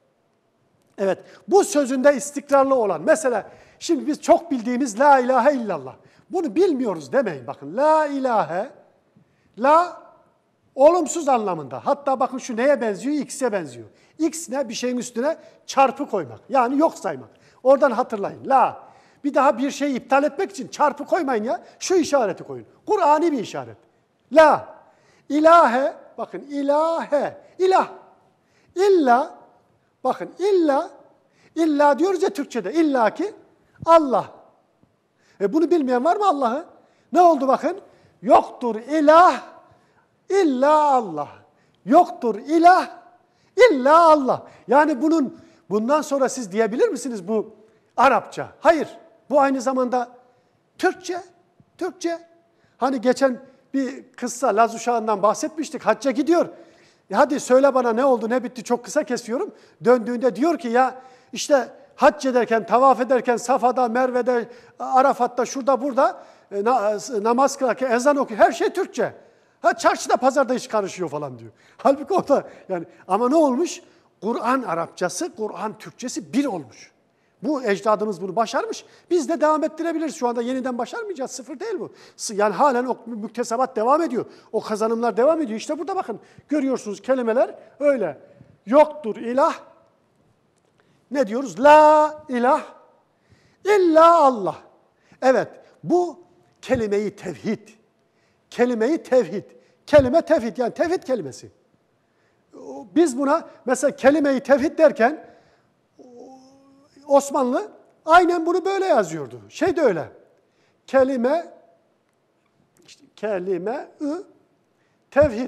evet, bu sözünde istikrarlı olan, mesela şimdi biz çok bildiğimiz la ilahe illallah. Bunu bilmiyoruz demeyin bakın. La ilahe, la olumsuz anlamında. Hatta bakın şu neye benziyor? X'e benziyor. X ne? Bir şeyin üstüne çarpı koymak. Yani yok saymak. Oradan hatırlayın. La. Bir daha bir şeyi iptal etmek için çarpı koymayın ya. Şu işareti koyun. Kur'ani bir işaret. La. İlahe. Bakın ilahe. İlah. İlla. Bakın illa. İlla diyoruz ya Türkçe'de. İlla ki Allah. Bunu bilmeyen var mı Allah'ı? Ne oldu bakın? Yoktur ilah İlla Allah. Yoktur ilah illa Allah. Yani bundan sonra siz diyebilir misiniz bu Arapça? Hayır. Bu aynı zamanda Türkçe. Türkçe. Hani geçen bir kıssa, Laz uşağından bahsetmiştik. Hacca gidiyor. Hadi söyle bana ne oldu, ne bitti, çok kısa kesiyorum. Döndüğünde diyor ki ya işte hac ederken, tavaf ederken, Safa'da, Merve'de, Arafat'ta, şurada, burada namaz kılarken ezan okuyor. Her şey Türkçe. Ha çarşıda pazarda iş karışıyor falan diyor. Halbuki o da yani ama ne olmuş? Kur'an Arapçası, Kur'an Türkçesi bir olmuş. Bu ecdadımız bunu başarmış. Biz de devam ettirebiliriz. Şu anda yeniden başarmayacağız. Sıfır değil bu. Yani halen o müktesebat devam ediyor. O kazanımlar devam ediyor. İşte burada bakın görüyorsunuz kelimeler öyle. Yoktur ilah. Ne diyoruz? La ilah illa Allah. Evet bu kelime-i tevhid. Kelime-i tevhid. Kelime tevhid yani tevhid kelimesi. Biz buna mesela kelime-i tevhid derken Osmanlı aynen bunu böyle yazıyordu. Şey de öyle. Kelime işte kelime-ü tevhid.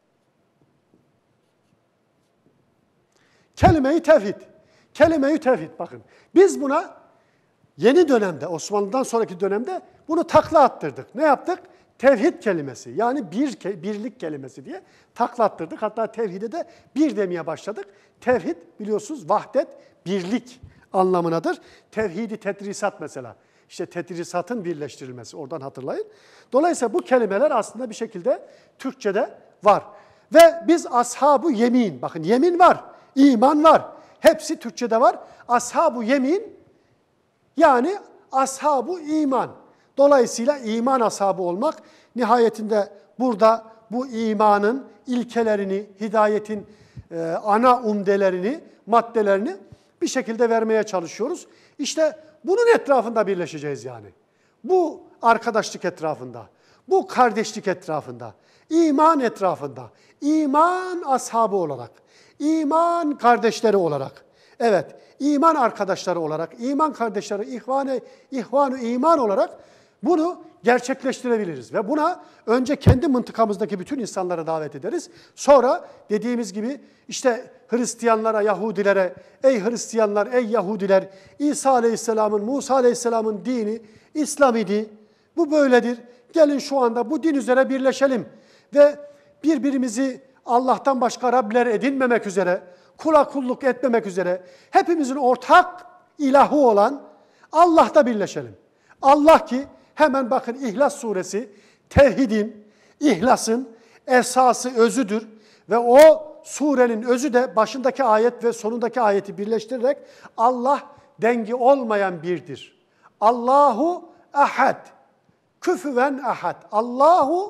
Kelime-i tevhid. Kelime-i tevhid bakın. Biz buna yeni dönemde, Osmanlı'dan sonraki dönemde bunu takla attırdık. Ne yaptık? Tevhid kelimesi yani birlik kelimesi diye takla attırdık. Hatta tevhide de bir demeye başladık. Tevhid biliyorsunuz vahdet, birlik anlamınadır. Tevhidi tedrisat mesela. İşte tedrisatın birleştirilmesi oradan hatırlayın. Dolayısıyla bu kelimeler aslında bir şekilde Türkçe'de var. Ve biz ashab-ı yemin, bakın yemin var, iman var. Hepsi Türkçe'de var. Ashab-ı yemin yani ashab-ı iman. Dolayısıyla iman ashabı olmak nihayetinde burada bu imanın ilkelerini, hidayetin ana umdelerini, maddelerini bir şekilde vermeye çalışıyoruz. İşte bunun etrafında birleşeceğiz yani. Bu arkadaşlık etrafında, bu kardeşlik etrafında, iman etrafında, iman ashabı olarak, iman kardeşleri olarak, evet, iman arkadaşları olarak, iman kardeşleri, ihvan-ı iman olarak bunu gerçekleştirebiliriz. Ve buna önce kendi mıntıkamızdaki bütün insanlara davet ederiz. Sonra dediğimiz gibi işte Hristiyanlara, Yahudilere, ey Hristiyanlar, ey Yahudiler, İsa Aleyhisselam'ın, Musa Aleyhisselam'ın dini İslam idi. Bu böyledir. Gelin şu anda bu din üzere birleşelim. Ve birbirimizi Allah'tan başka Rabler edinmemek üzere, kula kulluk etmemek üzere, hepimizin ortak ilahı olan Allah'ta birleşelim. Allah ki hemen bakın İhlas suresi tevhidin, ihlasın esası, özüdür. Ve o surenin özü de başındaki ayet ve sonundaki ayeti birleştirerek Allah dengi olmayan birdir. Allahu ahad, küfüven ahad. Allahu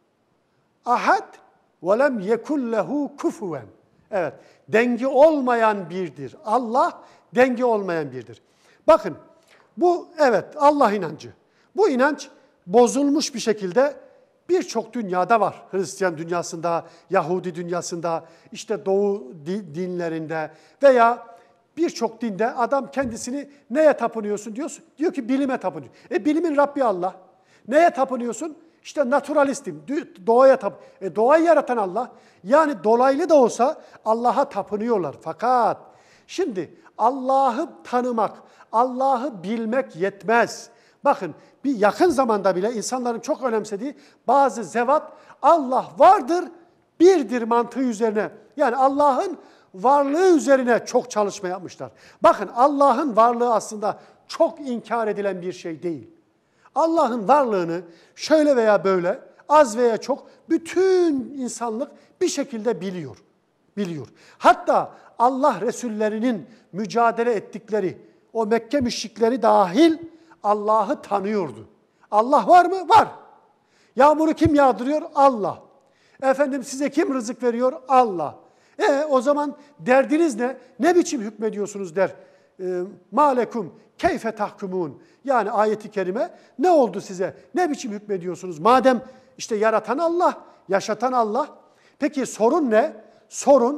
ahad ve lem yekun lehu küfüven. Evet, dengi olmayan birdir. Allah dengi olmayan birdir. Bakın bu evet Allah inancı. Bu inanç bozulmuş bir şekilde birçok dünyada var. Hristiyan dünyasında, Yahudi dünyasında, işte Doğu dinlerinde veya birçok dinde adam kendisini neye tapınıyorsun diyor ki bilime tapınıyor. Bilimin Rabbi Allah. Neye tapınıyorsun? İşte naturalistim, doğaya doğayı yaratan Allah. Yani dolaylı da olsa Allah'a tapınıyorlar. Fakat şimdi Allah'ı tanımak, Allah'ı bilmek yetmez. Bakın bir yakın zamanda bile insanların çok önemsediği bazı zevat Allah vardır, birdir mantığı üzerine. Yani Allah'ın varlığı üzerine çok çalışma yapmışlar. Bakın Allah'ın varlığı aslında çok inkar edilen bir şey değil. Allah'ın varlığını şöyle veya böyle, az veya çok bütün insanlık bir şekilde biliyor. Hatta Allah Resullerinin mücadele ettikleri o Mekke müşrikleri dahil Allah'ı tanıyordu. Allah var mı? Var. Yağmuru kim yağdırıyor? Allah. Efendim size kim rızık veriyor? Allah. O zaman derdiniz ne? Ne biçim hükmediyorsunuz der. Malekum keyfe tahkumun. Yani ayeti kerime ne oldu size? Ne biçim hükmediyorsunuz? Madem işte yaratan Allah, yaşatan Allah. Peki sorun ne? Sorun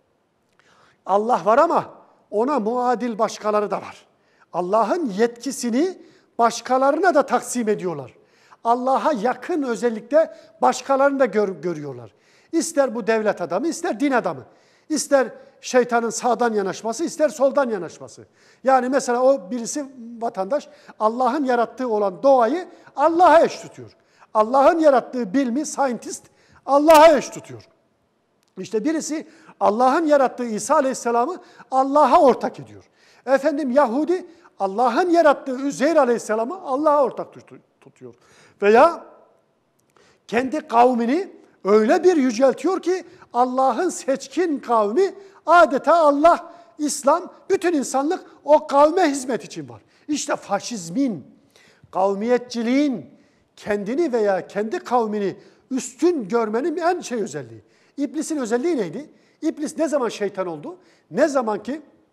Allah var ama ona muadil başkaları da var. Allah'ın yetkisini başkalarına da taksim ediyorlar. Allah'a yakın özellikle başkalarını da görüyorlar. İster bu devlet adamı, ister din adamı. İster şeytanın sağdan yanaşması, ister soldan yanaşması. Yani mesela o birisi vatandaş Allah'ın yarattığı olan doğayı Allah'a eş tutuyor. Allah'ın yarattığı bilimi, scientist Allah'a eş tutuyor. İşte birisi Allah'ın yarattığı İsa Aleyhisselam'ı Allah'a ortak ediyor. Efendim Yahudi Allah'ın yarattığı Üzeyr Aleyhisselam'ı Allah'a ortak tutuyor. Veya kendi kavmini öyle bir yüceltiyor ki Allah'ın seçkin kavmi adeta Allah, İslam, bütün insanlık o kavme hizmet için var. İşte faşizmin, kavmiyetçiliğin kendini veya kendi kavmini üstün görmenin en özelliği. İblisin özelliği neydi? İblis ne zaman şeytan oldu? Ne zaman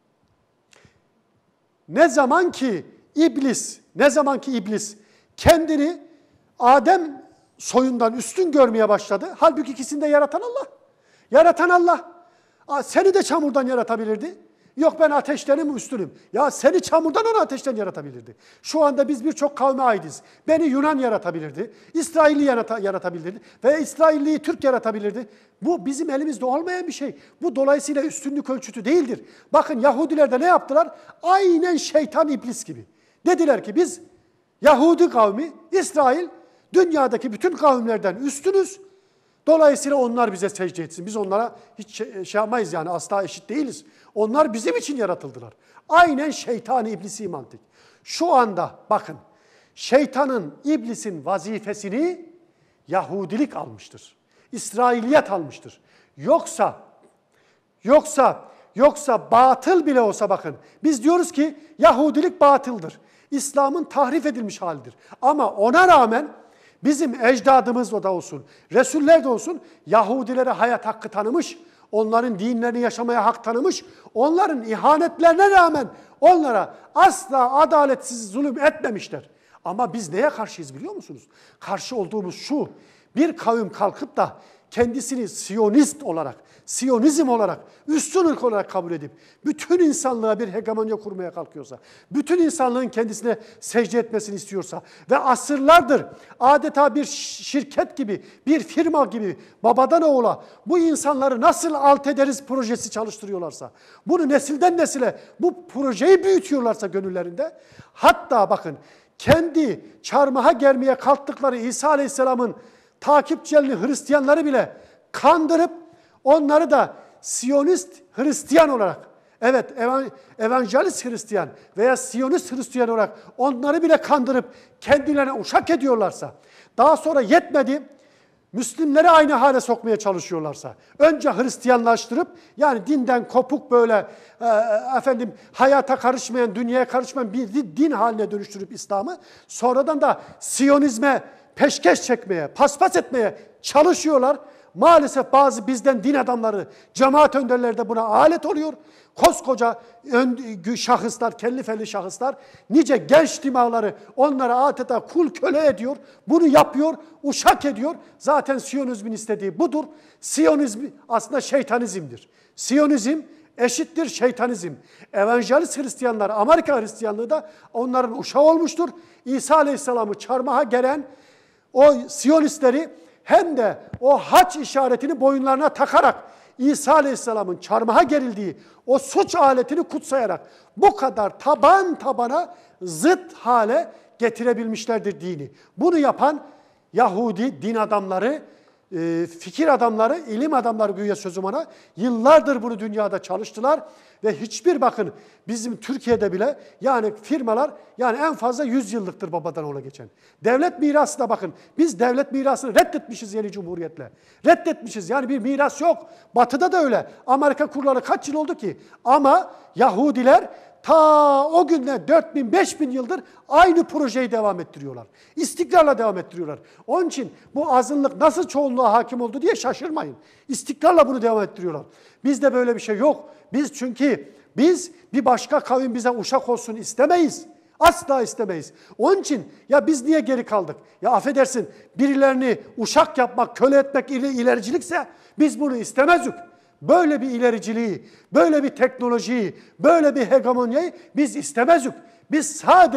ki iblis kendini Adem soyundan üstün görmeye başladı. Halbuki ikisini de yaratan Allah. Yaratan Allah. Seni de çamurdan yaratabilirdi. Yok ben ateştenim üstünüm. Ya seni çamurdan onu ateşten yaratabilirdi. Şu anda biz birçok kavme aitiz. Beni Yunan yaratabilirdi. İsrailli yaratabilirdi. Veya İsrailliyi Türk yaratabilirdi. Bu bizim elimizde olmayan bir şey. Bu dolayısıyla üstünlük ölçütü değildir. Bakın Yahudiler de ne yaptılar? Aynen şeytan iblis gibi. Dediler ki biz Yahudi kavmi, İsrail dünyadaki bütün kavimlerden üstünüz. Dolayısıyla onlar bize secde etsin. Biz onlara hiç şey yapmayız yani asla eşit değiliz. Onlar bizim için yaratıldılar. Aynen şeytan-ı iblisi mantık. Şu anda bakın şeytanın, iblisin vazifesini Yahudilik almıştır. İsrailiyet almıştır. Yoksa batıl bile olsa bakın biz diyoruz ki Yahudilik batıldır. İslam'ın tahrif edilmiş halidir. Ama ona rağmen bizim ecdadımız da olsun, Resuller de olsun Yahudilere hayat hakkı tanımış, onların dinlerini yaşamaya hak tanımış, onların ihanetlerine rağmen onlara asla adaletsiz zulüm etmemişler. Ama biz neye karşıyız biliyor musunuz? Karşı olduğumuz şu, bir kavim kalkıp da kendisini Siyonist olarak, Siyonizm olarak, üstün ırk olarak kabul edip bütün insanlığa bir hegemonya kurmaya kalkıyorsa, bütün insanlığın kendisine secde etmesini istiyorsa ve asırlardır adeta bir şirket gibi, bir firma gibi babadan oğula bu insanları nasıl alt ederiz projesi çalıştırıyorlarsa, bunu nesilden nesile bu projeyi büyütüyorlarsa gönüllerinde, hatta bakın kendi çarmıha germeye kalktıkları İsa Aleyhisselam'ın takipçilerini, Hristiyanları bile kandırıp onları da Siyonist Hristiyan olarak, evet evangelist Hristiyan veya Siyonist Hristiyan olarak onları bile kandırıp kendilerine uşak ediyorlarsa, daha sonra yetmedi, Müslümanları aynı hale sokmaya çalışıyorlarsa, önce Hristiyanlaştırıp yani dinden kopuk böyle hayata karışmayan, dünyaya karışmayan bir din haline dönüştürüp İslam'ı, sonradan da Siyonizme peşkeş çekmeye, paspas etmeye çalışıyorlar. Maalesef bazı bizden din adamları, cemaat önderleri de buna alet oluyor. Koskoca şahıslar, kelli felli şahıslar, nice genç dimağları onlara adeta kul köle ediyor. Bunu yapıyor, uşak ediyor. Zaten Siyonizmin istediği budur. Siyonizm aslında şeytanizmdir. Siyonizm eşittir şeytanizm. Evangelist Hristiyanlar, Amerika Hristiyanlığı da onların uşağı olmuştur. İsa Aleyhisselam'ı çarmıha geren o Siyonistleri hem de o haç işaretini boyunlarına takarak İsa Aleyhisselam'ın çarmıha gerildiği o suç aletini kutsayarak bu kadar taban tabana zıt hale getirebilmişlerdir dini. Bunu yapan Yahudi din adamları, fikir adamları, ilim adamları güya sözüm ona yıllardır bunu dünyada çalıştılar ve hiçbir bakın bizim Türkiye'de bile yani firmalar yani en fazla 100 yıllıktır babadan oğula geçen. Devlet mirası da bakın biz devlet mirasını reddetmişiz yeni cumhuriyetle. Reddetmişiz yani bir miras yok. Batı'da da öyle. Amerika kurları kaç yıl oldu ki? Ama Yahudiler ta o günden 4000, 5000 yıldır aynı projeyi devam ettiriyorlar. İstikrarla devam ettiriyorlar. Onun için bu azınlık nasıl çoğunluğa hakim oldu diye şaşırmayın. İstikrarla bunu devam ettiriyorlar. Bizde böyle bir şey yok. Çünkü biz bir başka kavim bize uşak olsun istemeyiz. Asla istemeyiz. Onun için ya biz niye geri kaldık? Ya affedersin birilerini uşak yapmak, köle etmek ilericilikse biz bunu istemezdik. Böyle bir ilericiliği, böyle bir teknolojiyi, böyle bir hegemonyayı biz istemezdik. Biz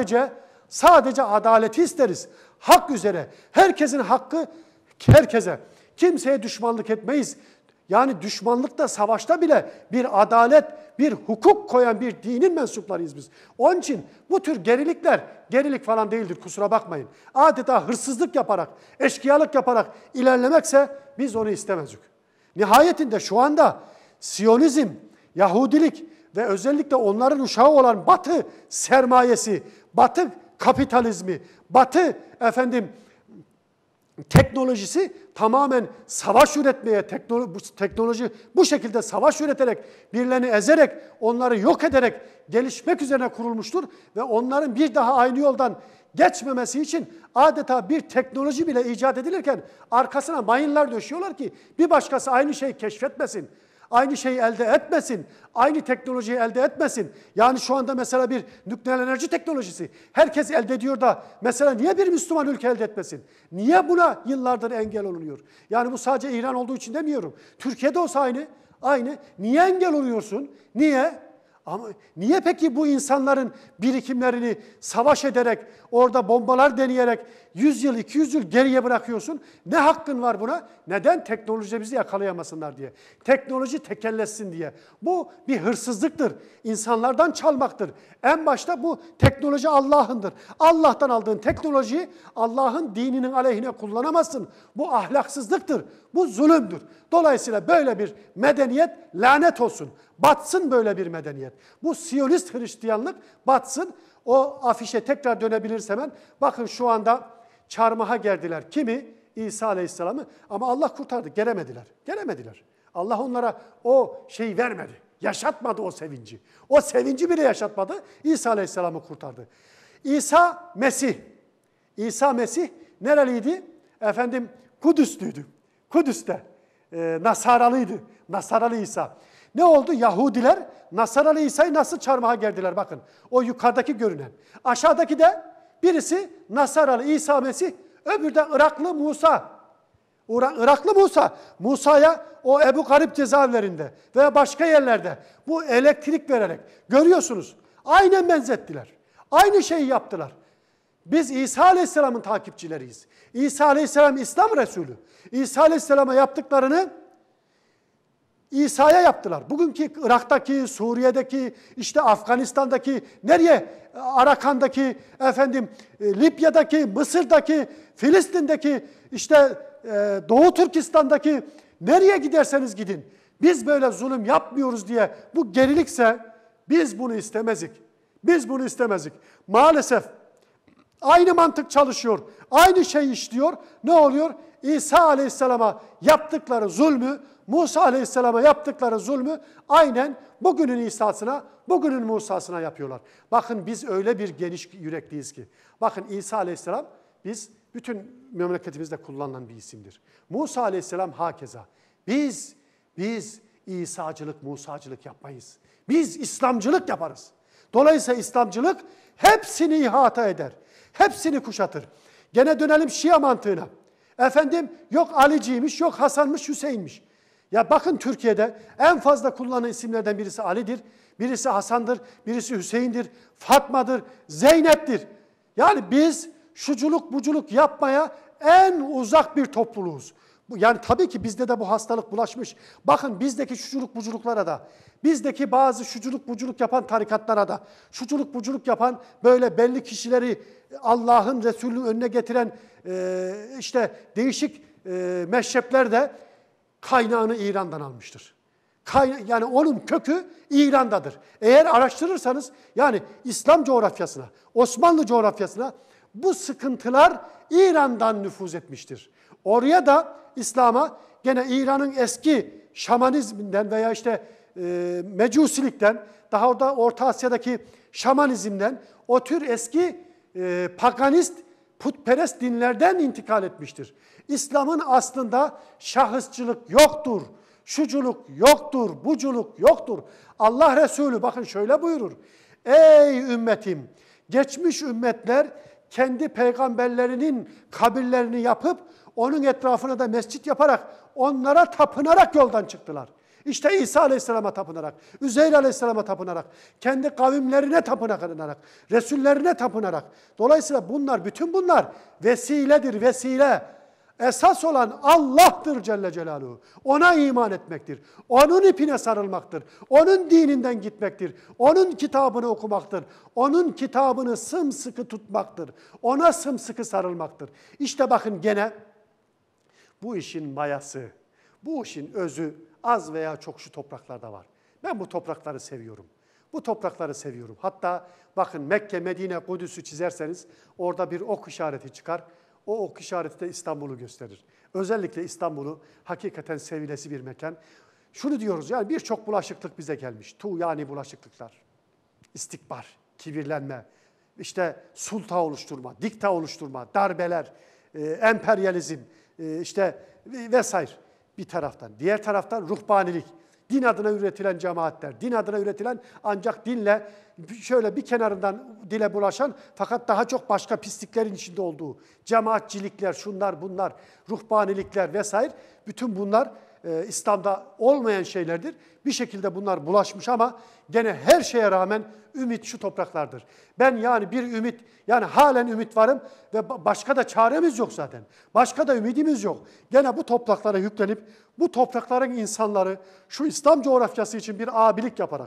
sadece adaleti isteriz. Hak üzere. Herkesin hakkı herkese. Kimseye düşmanlık etmeyiz. Yani düşmanlıkta, savaşta bile bir adalet, bir hukuk koyan bir dinin mensuplarıyız biz. Onun için bu tür gerilik falan değildir kusura bakmayın. Adeta hırsızlık yaparak, eşkıyalık yaparak ilerlemekse biz onu istemezdik. Nihayetinde şu anda Siyonizm, Yahudilik ve özellikle onların uşağı olan Batı sermayesi, Batı kapitalizmi, Batı teknolojisi tamamen savaş üretmeye, teknoloji bu şekilde savaş üreterek, birilerini ezerek, onları yok ederek gelişmek üzerine kurulmuştur. Ve onların bir daha aynı yoldan geçmemesi için adeta bir teknoloji bile icat edilirken arkasına mayınlar döşüyorlar ki bir başkası aynı şeyi keşfetmesin. Aynı şeyi elde etmesin, aynı teknolojiyi elde etmesin. Yani şu anda mesela bir nükleer enerji teknolojisi herkes elde ediyor da mesela niye bir Müslüman ülke elde etmesin? Niye buna yıllardır engel olunuyor? Yani bu sadece İran olduğu için demiyorum. Türkiye'de olsa aynı. Niye engel oluyorsun? Niye? Ama niye peki bu insanların birikimlerini savaş ederek, orada bombalar deneyerek 100 yıl, 200 yıl geriye bırakıyorsun? Ne hakkın var buna? Neden? Teknoloji bizi yakalayamasınlar diye. Teknoloji tekelleşsin diye. Bu bir hırsızlıktır. İnsanlardan çalmaktır. En başta bu teknoloji Allah'ındır. Allah'tan aldığın teknolojiyi Allah'ın dininin aleyhine kullanamazsın. Bu ahlaksızlıktır. Bu zulümdür. Dolayısıyla böyle bir medeniyet lanet olsun. Batsın böyle bir medeniyet. Bu Siyonist Hristiyanlık batsın. O afişe tekrar dönebiliriz hemen. Bakın şu anda çarmıha gerdiler. Kimi? İsa Aleyhisselam'ı. Ama Allah kurtardı. Gelemediler. Allah onlara o şeyi vermedi. Yaşatmadı o sevinci. O sevinci bile yaşatmadı. İsa Aleyhisselam'ı kurtardı. İsa Mesih nereliydi? Kudüslüydü. Kudüs'te. Nasaralıydı. Nasaralı İsa. Ne oldu? Yahudiler Nasaralı İsa'yı nasıl çarmıha gerdiler bakın. O yukarıdaki görünen. Aşağıdaki de birisi Nasaralı İsa Mesih, öbürü de Iraklı Musa. Iraklı Musa. Musa'ya o Ebu Garip cezaevlerinde veya başka yerlerde bu elektrik vererek görüyorsunuz. Aynen benzettiler. Aynı şeyi yaptılar. Biz İsa Aleyhisselam'ın takipçileriyiz. İsa Aleyhisselam İslam Resulü. İsa Aleyhisselam'a yaptıklarını İsa'ya yaptılar. Bugünkü Irak'taki, Suriye'deki, işte Afganistan'daki, Arakan'daki, Libya'daki, Mısır'daki, Filistin'deki, işte Doğu Türkistan'daki, nereye giderseniz gidin. Biz böyle zulüm yapmıyoruz diye bu gerilikse biz bunu istemezdik. Maalesef aynı mantık çalışıyor. Aynı şey işliyor. Ne oluyor? İsa Aleyhisselam'a yaptıkları zulmü, Musa Aleyhisselam'a yaptıkları zulmü aynen bugünün İsa'sına, bugünün Musa'sına yapıyorlar. Bakın biz öyle bir geniş yürekliyiz ki. Bakın İsa Aleyhisselam biz bütün memleketimizde kullanılan bir isimdir. Musa Aleyhisselam hakeza. Biz İsa'cılık, Musa'cılık yapmayız. Biz İslamcılık yaparız. Dolayısıyla İslamcılık hepsini ihata eder. Hepsini kuşatır. Gene dönelim Şia mantığına. Yok Aliciymiş, yok Hasan'mış, Hüseyin'miş. Ya bakın Türkiye'de en fazla kullanılan isimlerden birisi Ali'dir, birisi Hasan'dır, birisi Hüseyin'dir, Fatma'dır, Zeynep'tir. Yani biz şuculuk buculuk yapmaya en uzak bir topluluğuz. Yani tabii ki bizde de bu hastalık bulaşmış. Bakın bizdeki şuculuk buculuklara da, bizdeki bazı şuculuk buculuk yapan tarikatlara da, şuculuk buculuk yapan böyle belli kişileri Allah'ın Resulü'nün önüne getiren işte değişik meşrepler de kaynağını İran'dan almıştır. Yani onun kökü İran'dadır. Eğer araştırırsanız yani İslam coğrafyasına, Osmanlı coğrafyasına bu sıkıntılar İran'dan nüfuz etmiştir. Oraya da İslam'a gene İran'ın eski şamanizminden veya işte mecusilikten, daha da Orta Asya'daki şamanizmden o tür eski paganist, putperest dinlerden intikal etmiştir. İslam'ın aslında şahısçılık yoktur, şuculuk yoktur, buculuk yoktur. Allah Resulü bakın şöyle buyurur. Ey ümmetim, geçmiş ümmetler kendi peygamberlerinin kabirlerini yapıp onun etrafına da mescit yaparak onlara tapınarak yoldan çıktılar. İşte İsa Aleyhisselam'a tapınarak, Üzeyr Aleyhisselam'a tapınarak, kendi kavimlerine tapınarak, Resullerine tapınarak. Dolayısıyla bütün bunlar vesiledir, vesile. Esas olan Allah'tır Celle Celaluhu. Ona iman etmektir. Onun ipine sarılmaktır. Onun dininden gitmektir. Onun kitabını okumaktır. Onun kitabını sımsıkı tutmaktır. Ona sımsıkı sarılmaktır. İşte bakın gene bu işin mayası, bu işin özü az veya çok şu topraklarda var. Ben bu toprakları seviyorum. Bu toprakları seviyorum. Hatta bakın Mekke, Medine, Kudüs'ü çizerseniz orada bir ok işareti çıkar. O ok işareti de İstanbul'u gösterir. Özellikle İstanbul'u hakikaten sevilesi bir mekan. Şunu diyoruz yani birçok bulaşıklık bize gelmiş. Yani bulaşıklıklar. İstikbar, kibirlenme, işte sulta oluşturma, dikta oluşturma, darbeler, emperyalizm, işte vesaire bir taraftan. Diğer taraftan ruhbanilik, din adına üretilen cemaatler, din adına üretilen ancak dinle şöyle bir kenarından dile bulaşan fakat daha çok başka pisliklerin içinde olduğu cemaatçilikler, şunlar bunlar, ruhbanilikler vesaire bütün bunlar İslam'da olmayan şeylerdir. Bir şekilde bunlar bulaşmış ama gene her şeye rağmen ümit şu topraklardır. Ben yani bir ümit, yani halen ümit varım ve başka da çaremiz yok zaten. Başka da ümidimiz yok. Gene bu topraklara yüklenip bu toprakların insanları şu İslam coğrafyası için bir abilik yaparak,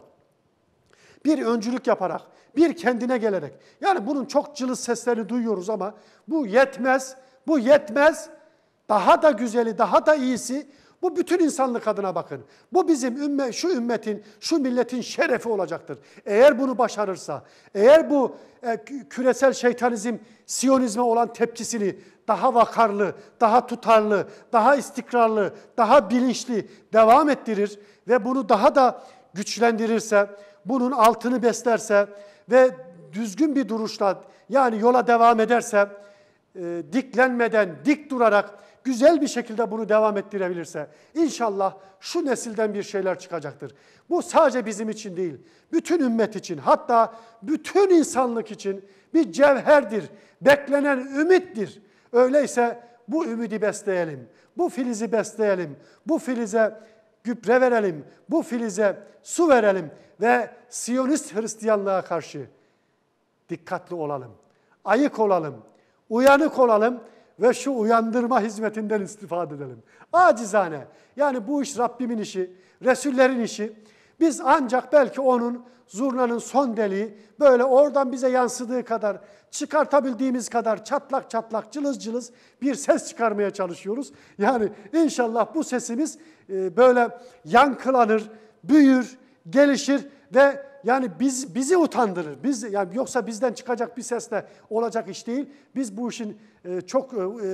bir öncülük yaparak, bir kendine gelerek. Yani bunun çok cılız seslerini duyuyoruz ama bu yetmez, bu yetmez. Daha da güzeli, daha da iyisi. Bu bütün insanlık adına bakın. Bu bizim şu ümmetin, şu milletin şerefi olacaktır. Eğer bunu başarırsa, eğer bu küresel şeytanizm, Siyonizme olan tepkisini daha vakarlı, daha tutarlı, daha istikrarlı, daha bilinçli devam ettirir ve bunu daha da güçlendirirse, bunun altını beslerse ve düzgün bir duruşla yani yola devam ederse, diklenmeden, dik durarak güzel bir şekilde bunu devam ettirebilirse inşallah şu nesilden bir şeyler çıkacaktır. Bu sadece bizim için değil, bütün ümmet için hatta bütün insanlık için bir cevherdir, beklenen ümittir. Öyleyse bu ümidi besleyelim, bu filizi besleyelim, bu filize gübre verelim, bu filize su verelim ve Siyonist Hristiyanlığa karşı dikkatli olalım, ayık olalım, uyanık olalım ve şu uyandırma hizmetinden istifade edelim. Acizane, yani bu iş Rabbimin işi, Resullerin işi. Biz ancak belki onun zurnanın son deliği, böyle oradan bize yansıdığı kadar, çıkartabildiğimiz kadar çatlak çatlak, cılız cılız bir ses çıkarmaya çalışıyoruz. Yani inşallah bu sesimiz böyle yankılanır, büyür, gelişir ve yani bizi utandırır. Yani yoksa bizden çıkacak bir sesle olacak iş değil. Biz bu işin çok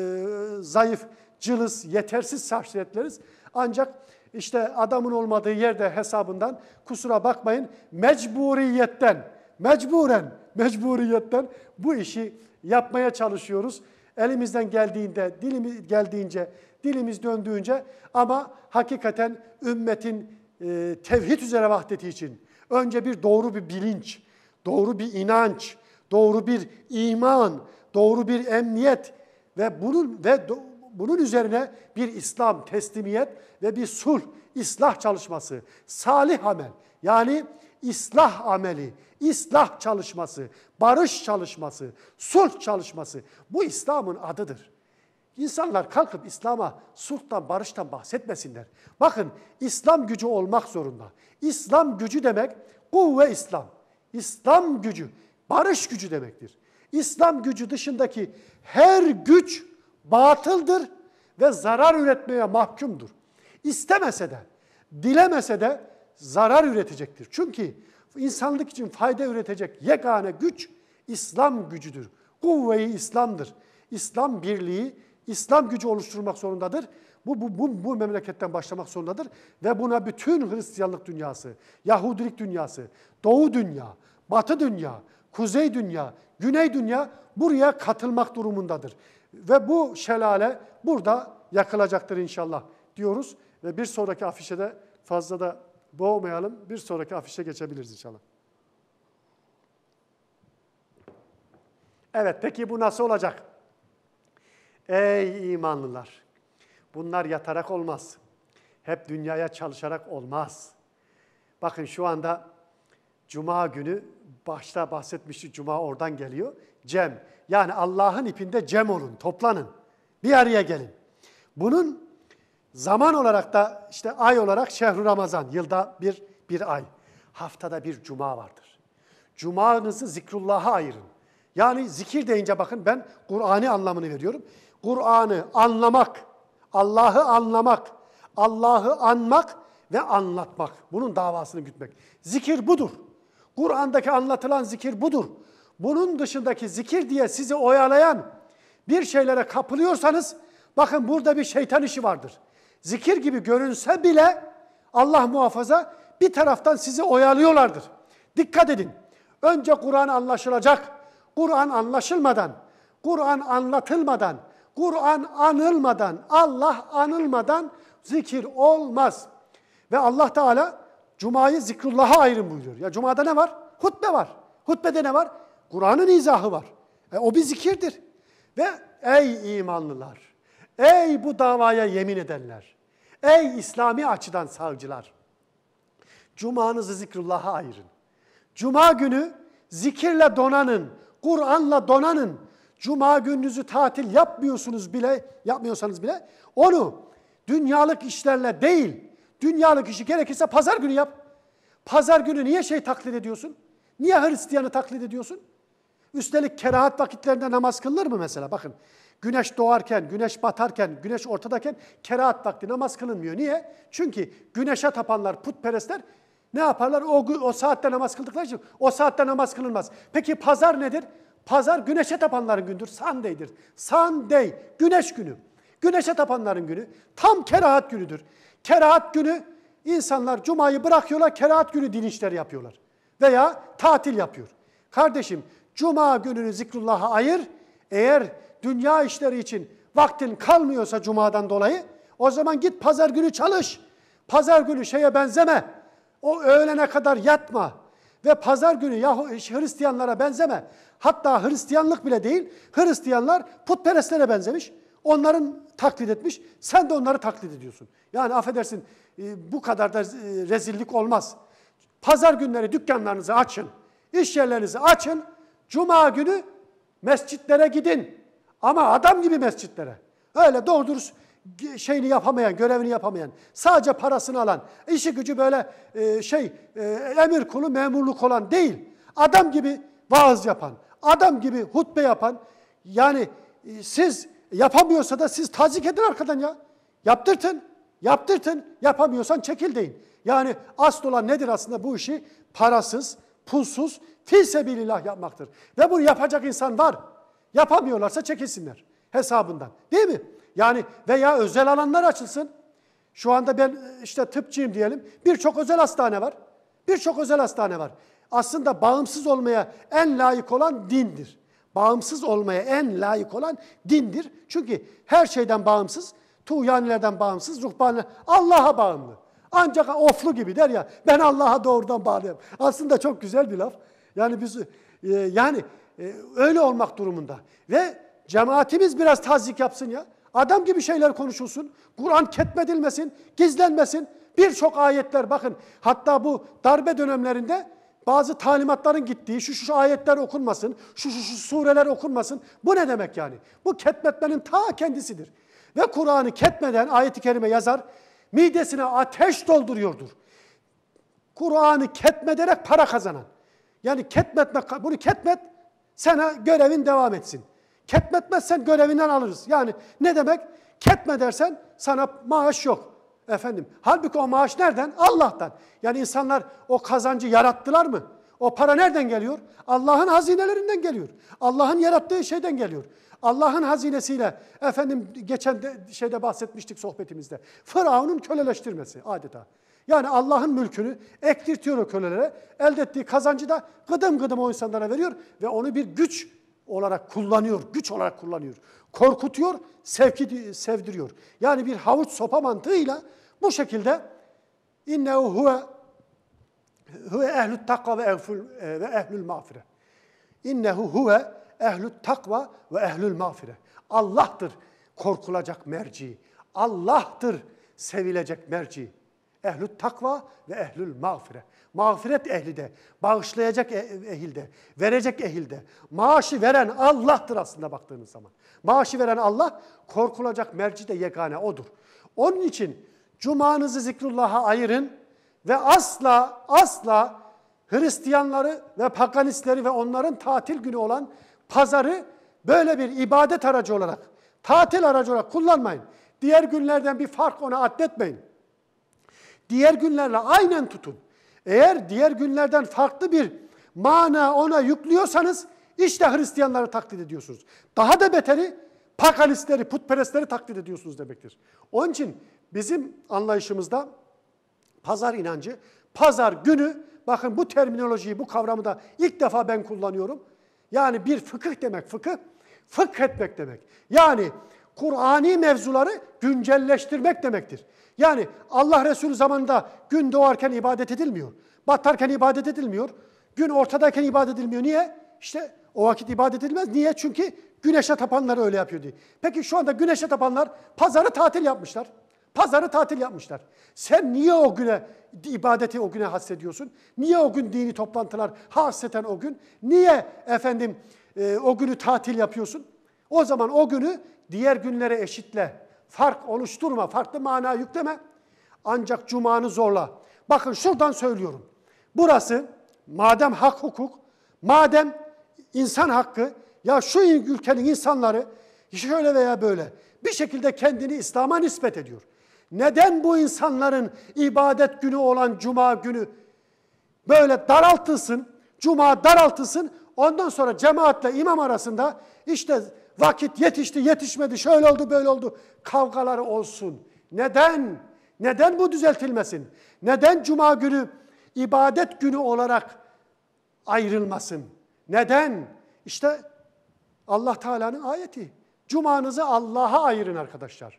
zayıf, cılız, yetersiz şahsiyetleriz. Ancak işte adamın olmadığı yerde hesabından kusura bakmayın mecburiyetten bu işi yapmaya çalışıyoruz. Elimizden geldiğince, dilimiz döndüğünce ama hakikaten ümmetin tevhid üzere vahdeti için önce bir doğru bir bilinç, doğru bir inanç, doğru bir iman, doğru bir emniyet ve bunun üzerine bir İslam teslimiyet ve bir sulh, islah çalışması, salih amel yani islah ameli, islah çalışması, barış çalışması, sulh çalışması bu İslam'ın adıdır. İnsanlar kalkıp İslam'a sulhtan, barıştan bahsetmesinler. Bakın İslam gücü olmak zorunda. İslam gücü demek kuvve İslam. İslam gücü, barış gücü demektir. İslam gücü dışındaki her güç batıldır ve zarar üretmeye mahkumdur. İstemese de, dilemese de zarar üretecektir. Çünkü insanlık için fayda üretecek yegane güç İslam gücüdür. Kuvve-i İslam'dır. İslam birliği, İslam gücü oluşturmak zorundadır. Bu memleketten başlamak zorundadır. Ve buna bütün Hristiyanlık dünyası, Yahudilik dünyası, Doğu dünya, Batı dünya, Kuzey dünya, Güney dünya buraya katılmak durumundadır. Ve bu şelale burada yakılacaktır inşallah diyoruz. Ve bir sonraki afişe de fazla da boğmayalım. Bir sonraki afişe geçebiliriz inşallah. Evet, peki bu nasıl olacak? Ey imanlılar! Bunlar yatarak olmaz. Hep dünyaya çalışarak olmaz. Bakın şu anda Cuma günü, başta bahsetmiştik, Cuma oradan geliyor. Cem, yani Allah'ın ipinde cem olun, toplanın, bir araya gelin. Bunun zaman olarak da işte ay olarak şehr-i Ramazan, yılda bir ay. Haftada bir Cuma vardır. Cuma'nızı zikrullah'a ayırın. Yani zikir deyince bakın ben Kur'an'ı anlamını veriyorum. Kur'an'ı anlamak, Allah'ı anlamak, Allah'ı anmak ve anlatmak. Bunun davasını gütmek. Zikir budur. Kur'an'daki anlatılan zikir budur. Bunun dışındaki zikir diye sizi oyalayan bir şeylere kapılıyorsanız, bakın burada bir şeytan işi vardır. Zikir gibi görünse bile Allah muhafaza bir taraftan sizi oyalıyorlardır. Dikkat edin. Önce Kur'an anlaşılacak. Kur'an anlaşılmadan, Kur'an anlatılmadan, Kur'an anılmadan, Allah anılmadan zikir olmaz. Ve Allah Teala Cuma'yı zikrullah'a ayırın buyuruyor. Ya Cuma'da ne var? Hutbe var. Hutbede ne var? Kur'an'ın izahı var. O bir zikirdir. Ve ey imanlılar, ey bu davaya yemin edenler, ey İslami açıdan savcılar, Cuma'nızı zikrullah'a ayırın. Cuma günü zikirle donanın, Kur'an'la donanın. Cuma gününüzü tatil yapmıyorsanız bile onu dünyalık işlerle değil, dünyalık işi gerekirse pazar günü yap. Pazar günü niye taklit ediyorsun? Niye Hristiyanı taklit ediyorsun? Üstelik kerahat vakitlerinde namaz kılınır mı mesela? Bakın, güneş doğarken, güneş batarken, güneş ortadayken kerahat vakti namaz kılınmıyor. Niye? Çünkü güneşe tapanlar, putperestler ne yaparlar? O saatte namaz kıldıkları için o saatte namaz kılınmaz. Peki pazar nedir? Pazar güneşe tapanların gündür. Sunday'dir. Sunday, güneş günü. Güneşe tapanların günü. Tam kerahat günüdür. Kerahat günü insanlar Cuma'yı bırakıyorlar, kerahat günü din işleri yapıyorlar. Veya tatil yapıyor. Kardeşim, Cuma gününü zikrullah'a ayır. Eğer dünya işleri için vaktin kalmıyorsa Cuma'dan dolayı, o zaman git pazar günü çalış. Pazar günü şeye benzeme. O öğlene kadar yatma. Ve pazar günü Hristiyanlara benzeme. Hatta Hristiyanlık bile değil, Hristiyanlar putperestlere benzemiş. Onların taklit etmiş, sen de onları taklit ediyorsun. Yani affedersin, bu kadar da rezillik olmaz. Pazar günleri dükkanlarınızı açın, iş yerlerinizi açın. Cuma günü mescitlere gidin. Ama adam gibi mescitlere. Öyle doğru dürüst şeyini yapamayan, görevini yapamayan, sadece parasını alan, işi gücü böyle emir kulu, memurluk olan değil. Adam gibi vaaz yapan, adam gibi hutbe yapan, yani siz yapamıyorsa da siz tazik edin arkadan ya. Yaptırtın, yapamıyorsan çekil deyin. Yani asıl olan nedir aslında bu işi? Parasız, pulsuz, fîsebilillah yapmaktır. Ve bunu yapacak insan var. Yapamıyorlarsa çekilsinler hesabından. Değil mi? Yani veya özel alanlar açılsın. Şu anda ben işte tıpçıyım diyelim. Birçok özel hastane var. Birçok özel hastane var. Aslında bağımsız olmaya en layık olan dindir. Bağımsız olmaya en layık olan dindir. Çünkü her şeyden bağımsız, tuğyanilerden bağımsız, ruhbaniler Allah'a bağımlı. Ancak oflu gibi der ya, ben Allah'a doğrudan bağlıyım. Aslında çok güzel bir laf. Yani biz öyle olmak durumunda. Ve cemaatimiz biraz tazyik yapsın ya. Adam gibi şeyler konuşulsun. Kur'an ketmedilmesin, gizlenmesin. Birçok ayetler bakın. Hatta bu darbe dönemlerinde bazı talimatların gittiği, şu ayetler okunmasın, şu sureler okunmasın. Bu ne demek yani? Bu ketmetmenin ta kendisidir. Ve Kur'an'ı ketmeden ayet-i kerime yazar, midesine ateş dolduruyordur. Kur'an'ı ketmederek para kazanan. Yani bunu ketmet, sana görevin devam etsin. Ketmetmezsen görevinden alırız. Yani ne demek? Ketmedersen sana maaş yok. Halbuki o maaş nereden? Allah'tan. Yani insanlar o kazancı yarattılar mı? O para nereden geliyor? Allah'ın hazinelerinden geliyor. Allah'ın yarattığı şeyden geliyor. Allah'ın hazinesiyle, geçen şeyde bahsetmiştik sohbetimizde. Firavun'un köleleştirmesi adeta. Yani Allah'ın mülkünü ektirtiyor o kölelere. Elde ettiği kazancı da gıdım gıdım o insanlara veriyor ve onu bir güç olarak kullanıyor. Güç olarak kullanıyor. Korkutuyor, sevdiriyor. Yani bir havuç sopa mantığıyla bu şekilde innehu huve ehlü't takva ve ehlül mağfire. İnnehu huve ehlü't takva ve ehlül mağfire. Allah'tır korkulacak merci. Allah'tır sevilecek merci. Ehlü't takva ve ehlül mağfire. Mağfiret ehli de, bağışlayacak ehilde, verecek ehilde. Maaşı veren Allah'tır aslında baktığınız zaman. Maaşı veren Allah, korkulacak merci de yegane O'dur. Onun için Cuma'nızı zikrullah'a ayırın ve asla Hristiyanları ve paganistleri ve onların tatil günü olan pazarı böyle bir ibadet aracı olarak, tatil aracı olarak kullanmayın. Diğer günlerden bir fark ona atfetmeyin. Diğer günlerle aynen tutun. Eğer diğer günlerden farklı bir mana ona yüklüyorsanız işte Hristiyanları taklit ediyorsunuz. Daha da beteri paganistleri, putperestleri taklit ediyorsunuz demektir. Onun için bizim anlayışımızda pazar inancı, pazar günü, bakın bu terminolojiyi, bu kavramı da ilk defa ben kullanıyorum. Yani bir fıkıh demek, fıkh etmek demek. Yani Kur'ani mevzuları güncelleştirmek demektir. Yani Allah Resulü zamanında gün doğarken ibadet edilmiyor. Batarken ibadet edilmiyor. Gün ortadayken ibadet edilmiyor. Niye? İşte o vakit ibadet edilmez. Niye? Çünkü güneşe tapanlar öyle yapıyor diye. Peki şu anda güneşe tapanlar pazarı tatil yapmışlar. Pazarı tatil yapmışlar. Sen niye o güne, ibadeti o güne hasrediyorsun? Niye o gün dini toplantılar hasreten o gün? Niye efendim o günü tatil yapıyorsun? O zaman o günü diğer günlere eşitle. Fark oluşturma, farklı mana yükleme. Ancak cumanı zorla. Bakın şuradan söylüyorum. Burası madem hak hukuk, madem insan hakkı, ya şu ülkenin insanları şöyle veya böyle bir şekilde kendini İslam'a nispet ediyor. Neden bu insanların ibadet günü olan cuma günü böyle daraltılsın, cuma daraltılsın, ondan sonra cemaatle imam arasında işte vakit yetişti, yetişmedi, şöyle oldu, böyle oldu, kavgaları olsun. Neden? Neden bu düzeltilmesin? Neden cuma günü ibadet günü olarak ayrılmasın? Neden? İşte Allah Teala'nın ayeti. Cumanızı Allah'a ayırın arkadaşlar.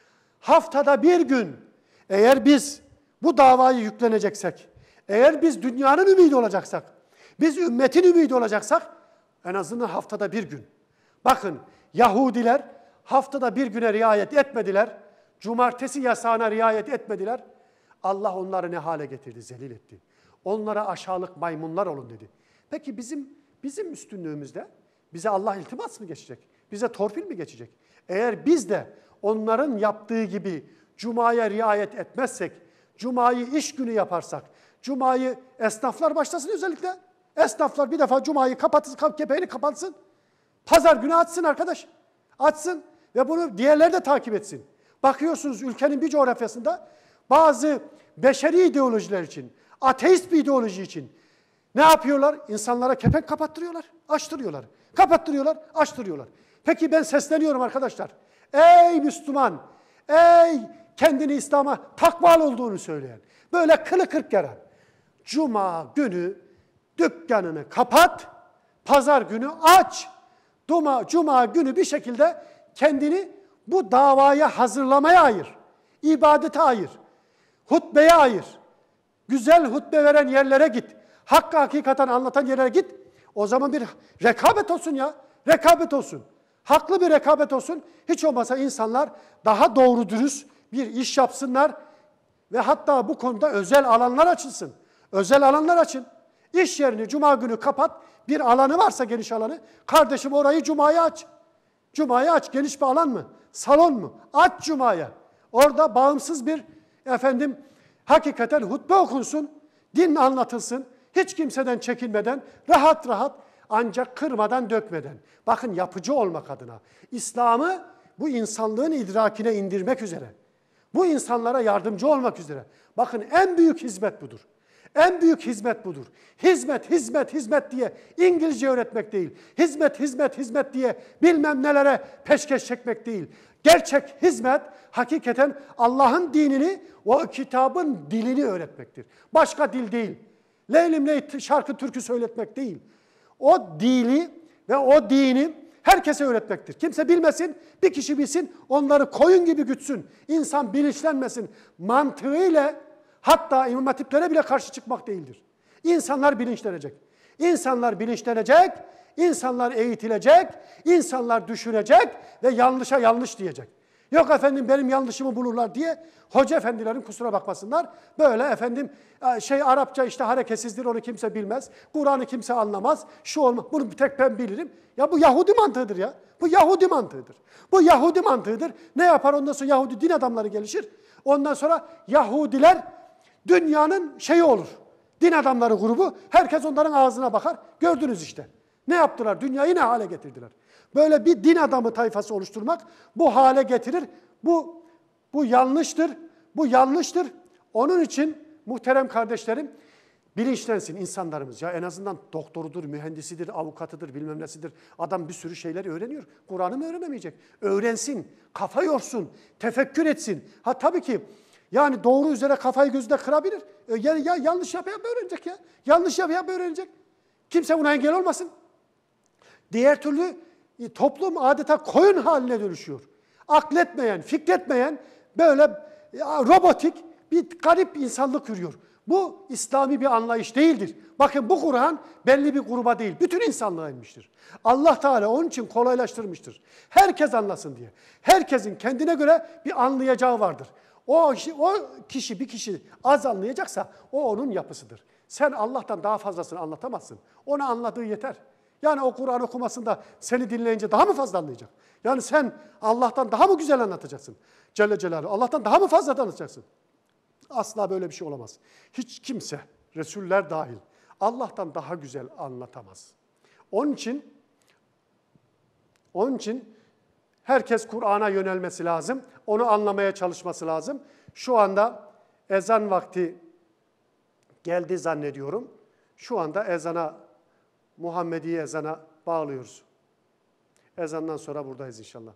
Haftada bir gün eğer biz bu davayı yükleneceksek, eğer biz dünyanın ümidi olacaksak, biz ümmetin ümidi olacaksak en azından haftada bir gün. Bakın Yahudiler haftada bir güne riayet etmediler. Cumartesi yasağına riayet etmediler. Allah onları ne hale getirdi, zelil etti. Onlara aşağılık maymunlar olun dedi. Peki bizim üstünlüğümüzde bize Allah iltimas mı geçecek? Bize torpil mi geçecek? Eğer biz de onların yaptığı gibi Cuma'ya riayet etmezsek, Cuma'yı iş günü yaparsak, Cuma'yı esnaflar başlasın özellikle. Esnaflar bir defa Cuma'yı kapatsın, kepeğini kapatsın. Pazar günü açsın arkadaş. Açsın ve bunu diğerleri de takip etsin. Bakıyorsunuz ülkenin bir coğrafyasında bazı beşeri ideolojiler için, ateist bir ideoloji için ne yapıyorlar? İnsanlara kepenk kapattırıyorlar, açtırıyorlar. Kapattırıyorlar, açtırıyorlar. Peki ben sesleniyorum arkadaşlar. Ey Müslüman, ey kendini İslam'a takvalı olduğunu söyleyen, böyle kılı kırk yaran, Cuma günü dükkanını kapat, pazar günü aç. Cuma günü bir şekilde kendini bu davaya hazırlamaya ayır. İbadete ayır. Hutbeye ayır. Güzel hutbe veren yerlere git. Hakkı hakikaten anlatan yerlere git. O zaman bir rekabet olsun ya. Rekabet olsun. Haklı bir rekabet olsun. Hiç olmazsa insanlar daha doğru dürüst bir iş yapsınlar. Ve hatta bu konuda özel alanlar açılsın. Özel alanlar açın. İş yerini cuma günü kapat. Bir alanı varsa geniş alanı. Kardeşim orayı cumaya aç. Cumaya aç. Geniş bir alan mı? Salon mu? Aç cumaya. Orada bağımsız bir hakikaten hutbe okunsun. Din anlatılsın. Hiç kimseden çekinmeden, rahat rahat, ancak kırmadan, dökmeden. Bakın yapıcı olmak adına. İslam'ı bu insanlığın idrakine indirmek üzere. Bu insanlara yardımcı olmak üzere. Bakın en büyük hizmet budur. En büyük hizmet budur. Hizmet, hizmet, hizmet diye İngilizce öğretmek değil. Hizmet, hizmet, hizmet diye bilmem nelere peşkeş çekmek değil. Gerçek hizmet hakikaten Allah'ın dinini, o kitabın dilini öğretmektir. Başka dil değil. Leylim şarkı türkü söyletmek değil. O dili ve o dini herkese öğretmektir. Kimse bilmesin, bir kişi bilsin, onları koyun gibi gütsün. İnsan bilinçlenmesin. Mantığıyla hatta imam hatiplere bile karşı çıkmak değildir. İnsanlar bilinçlenecek. İnsanlar bilinçlenecek, insanlar eğitilecek, insanlar düşünecek ve yanlışa yanlış diyecek. Yok efendim benim yanlışımı bulurlar diye hoca efendilerin kusura bakmasınlar. Böyle Arapça işte hareketsizdir, onu kimse bilmez. Kur'an'ı kimse anlamaz. Şu olmaz. Bunu bir tek ben bilirim. Ya bu Yahudi mantığıdır ya. Bu Yahudi mantığıdır. Bu Yahudi mantığıdır. Ne yapar ondan sonra Yahudi din adamları gelişir. Ondan sonra Yahudiler dünyanın olur. Din adamları grubu. Herkes onların ağzına bakar. Gördünüz işte. Ne yaptılar? Dünyayı ne hale getirdiler? Böyle bir din adamı tayfası oluşturmak bu hale getirir. Bu yanlıştır. Bu yanlıştır. Onun için muhterem kardeşlerim, Bilinçlensin insanlarımız. Ya en azından doktorudur, mühendisidir, avukatıdır, bilmem nesidir. Adam bir sürü şeyler öğreniyor. Kur'an'ı mı öğrenemeyecek? Öğrensin, kafa yorsun, tefekkür etsin. Ha tabii ki yani doğru üzere kafayı gözü de kırabilir. Ya yanlış yap öğrenecek ya. Yanlış yap öğrenecek. Kimse buna engel olmasın. Diğer türlü toplum adeta koyun haline dönüşüyor. Akletmeyen, fikretmeyen böyle robotik bir garip insanlık yürüyor. Bu İslami bir anlayış değildir. Bakın bu Kur'an belli bir gruba değil, bütün insanlığa inmiştir. Allah Teala onun için kolaylaştırmıştır. Herkes anlasın diye. Herkesin kendine göre bir anlayacağı vardır. O kişi bir kişi az anlayacaksa o onun yapısıdır. Sen Allah'tan daha fazlasını anlatamazsın. Ona anladığı yeter. Yani o Kur'an okumasında seni dinleyince daha mı fazla anlayacak? Yani sen Allah'tan daha mı güzel anlatacaksın? Celle Celaluhu. Allah'tan daha mı fazla anlatacaksın? Asla böyle bir şey olamaz. Hiç kimse, Resuller dahil, Allah'tan daha güzel anlatamaz. Onun için herkes Kur'an'a yönelmesi lazım. Onu anlamaya çalışması lazım. Şu anda ezan vakti geldi zannediyorum. Şu anda Muhammedi ezana bağlıyoruz. Ezandan sonra buradayız inşallah.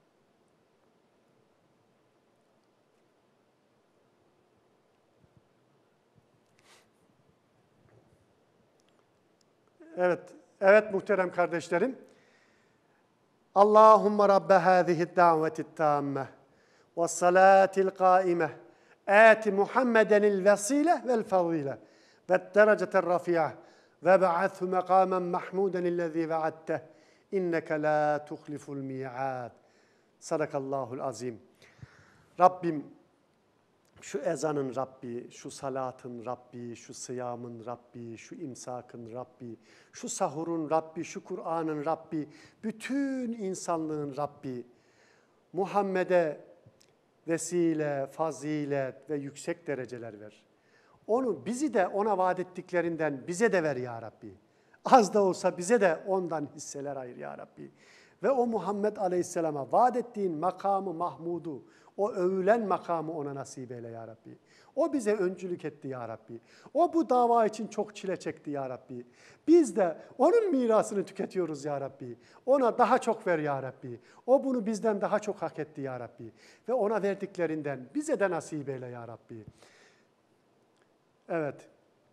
Evet muhterem kardeşlerim. Allahümme Rabbe hâzihi da'veti tâmme ve salâtil kâime âti Muhammedenil vesile vel fadîle ve derecetel rafi'a ve ba'athu mekâmen mahmûdenillezî ve'atteh inneke lâ tuhliful mi'âd. Sadakallahul azim. Rabbim şu ezanın Rabbi, şu salatın Rabbi, şu sıyamın Rabbi, şu imsakın Rabbi, şu sahurun Rabbi, şu Kur'an'ın Rabbi, bütün insanlığın Rabbi, Muhammed'e vesile, fazilet ve yüksek dereceler ver. Bizi de ona vaat ettiklerinden bize de ver ya Rabbi. Az da olsa bize de ondan hisseler ayır ya Rabbi. Ve o Muhammed Aleyhisselam'a vaat ettiğin makamı Mahmud'u, o övülen makamı ona nasip eyle ya Rabbi. O bize öncülük etti ya Rabbi. O bu dava için çok çile çekti ya Rabbi. Biz de onun mirasını tüketiyoruz ya Rabbi. Ona daha çok ver ya Rabbi. O bunu bizden daha çok hak etti ya Rabbi. Ve ona verdiklerinden bize de nasip eyle ya Rabbi. Evet.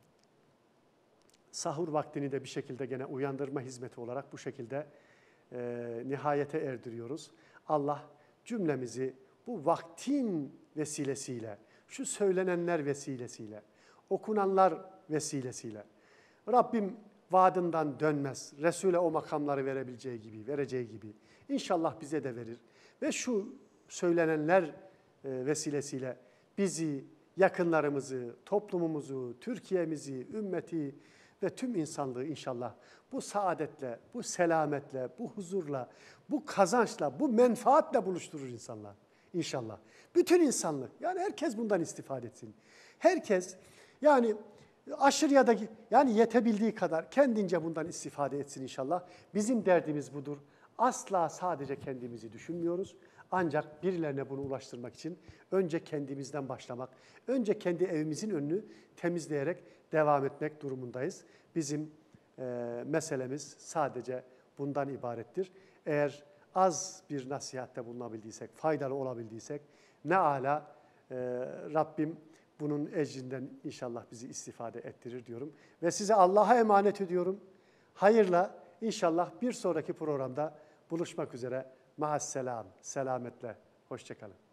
Sahur vaktini de bir şekilde gene uyandırma hizmeti olarak bu şekilde nihayete erdiriyoruz. Allah cümlemizi bu vaktin vesilesiyle, şu söylenenler vesilesiyle, okunanlar vesilesiyle, Rabbim vaadinden dönmez, Resul'e o makamları vereceği gibi inşallah bize de verir. Ve şu söylenenler vesilesiyle bizi, yakınlarımızı, toplumumuzu, Türkiye'mizi, ümmeti ve tüm insanlığı inşallah bu saadetle, bu selametle, bu huzurla, bu kazançla, bu menfaatle buluşturur insanlar. İnşallah. Bütün insanlık, yani herkes bundan istifade etsin. Herkes yani aşırıya da yani yetebildiği kadar kendince bundan istifade etsin inşallah. Bizim derdimiz budur. Asla sadece kendimizi düşünmüyoruz. Ancak birilerine bunu ulaştırmak için önce kendimizden başlamak, önce kendi evimizin önünü temizleyerek devam etmek durumundayız. Bizim meselemiz sadece bundan ibarettir. Eğer az bir nasihatte bulunabildiysek, faydalı olabildiysek ne âlâ Rabbim bunun ecrinden inşallah bizi istifade ettirir diyorum. Ve size Allah'a emanet ediyorum. Hayırla inşallah bir sonraki programda buluşmak üzere. Ma'asselam, selametle, hoşça kalın.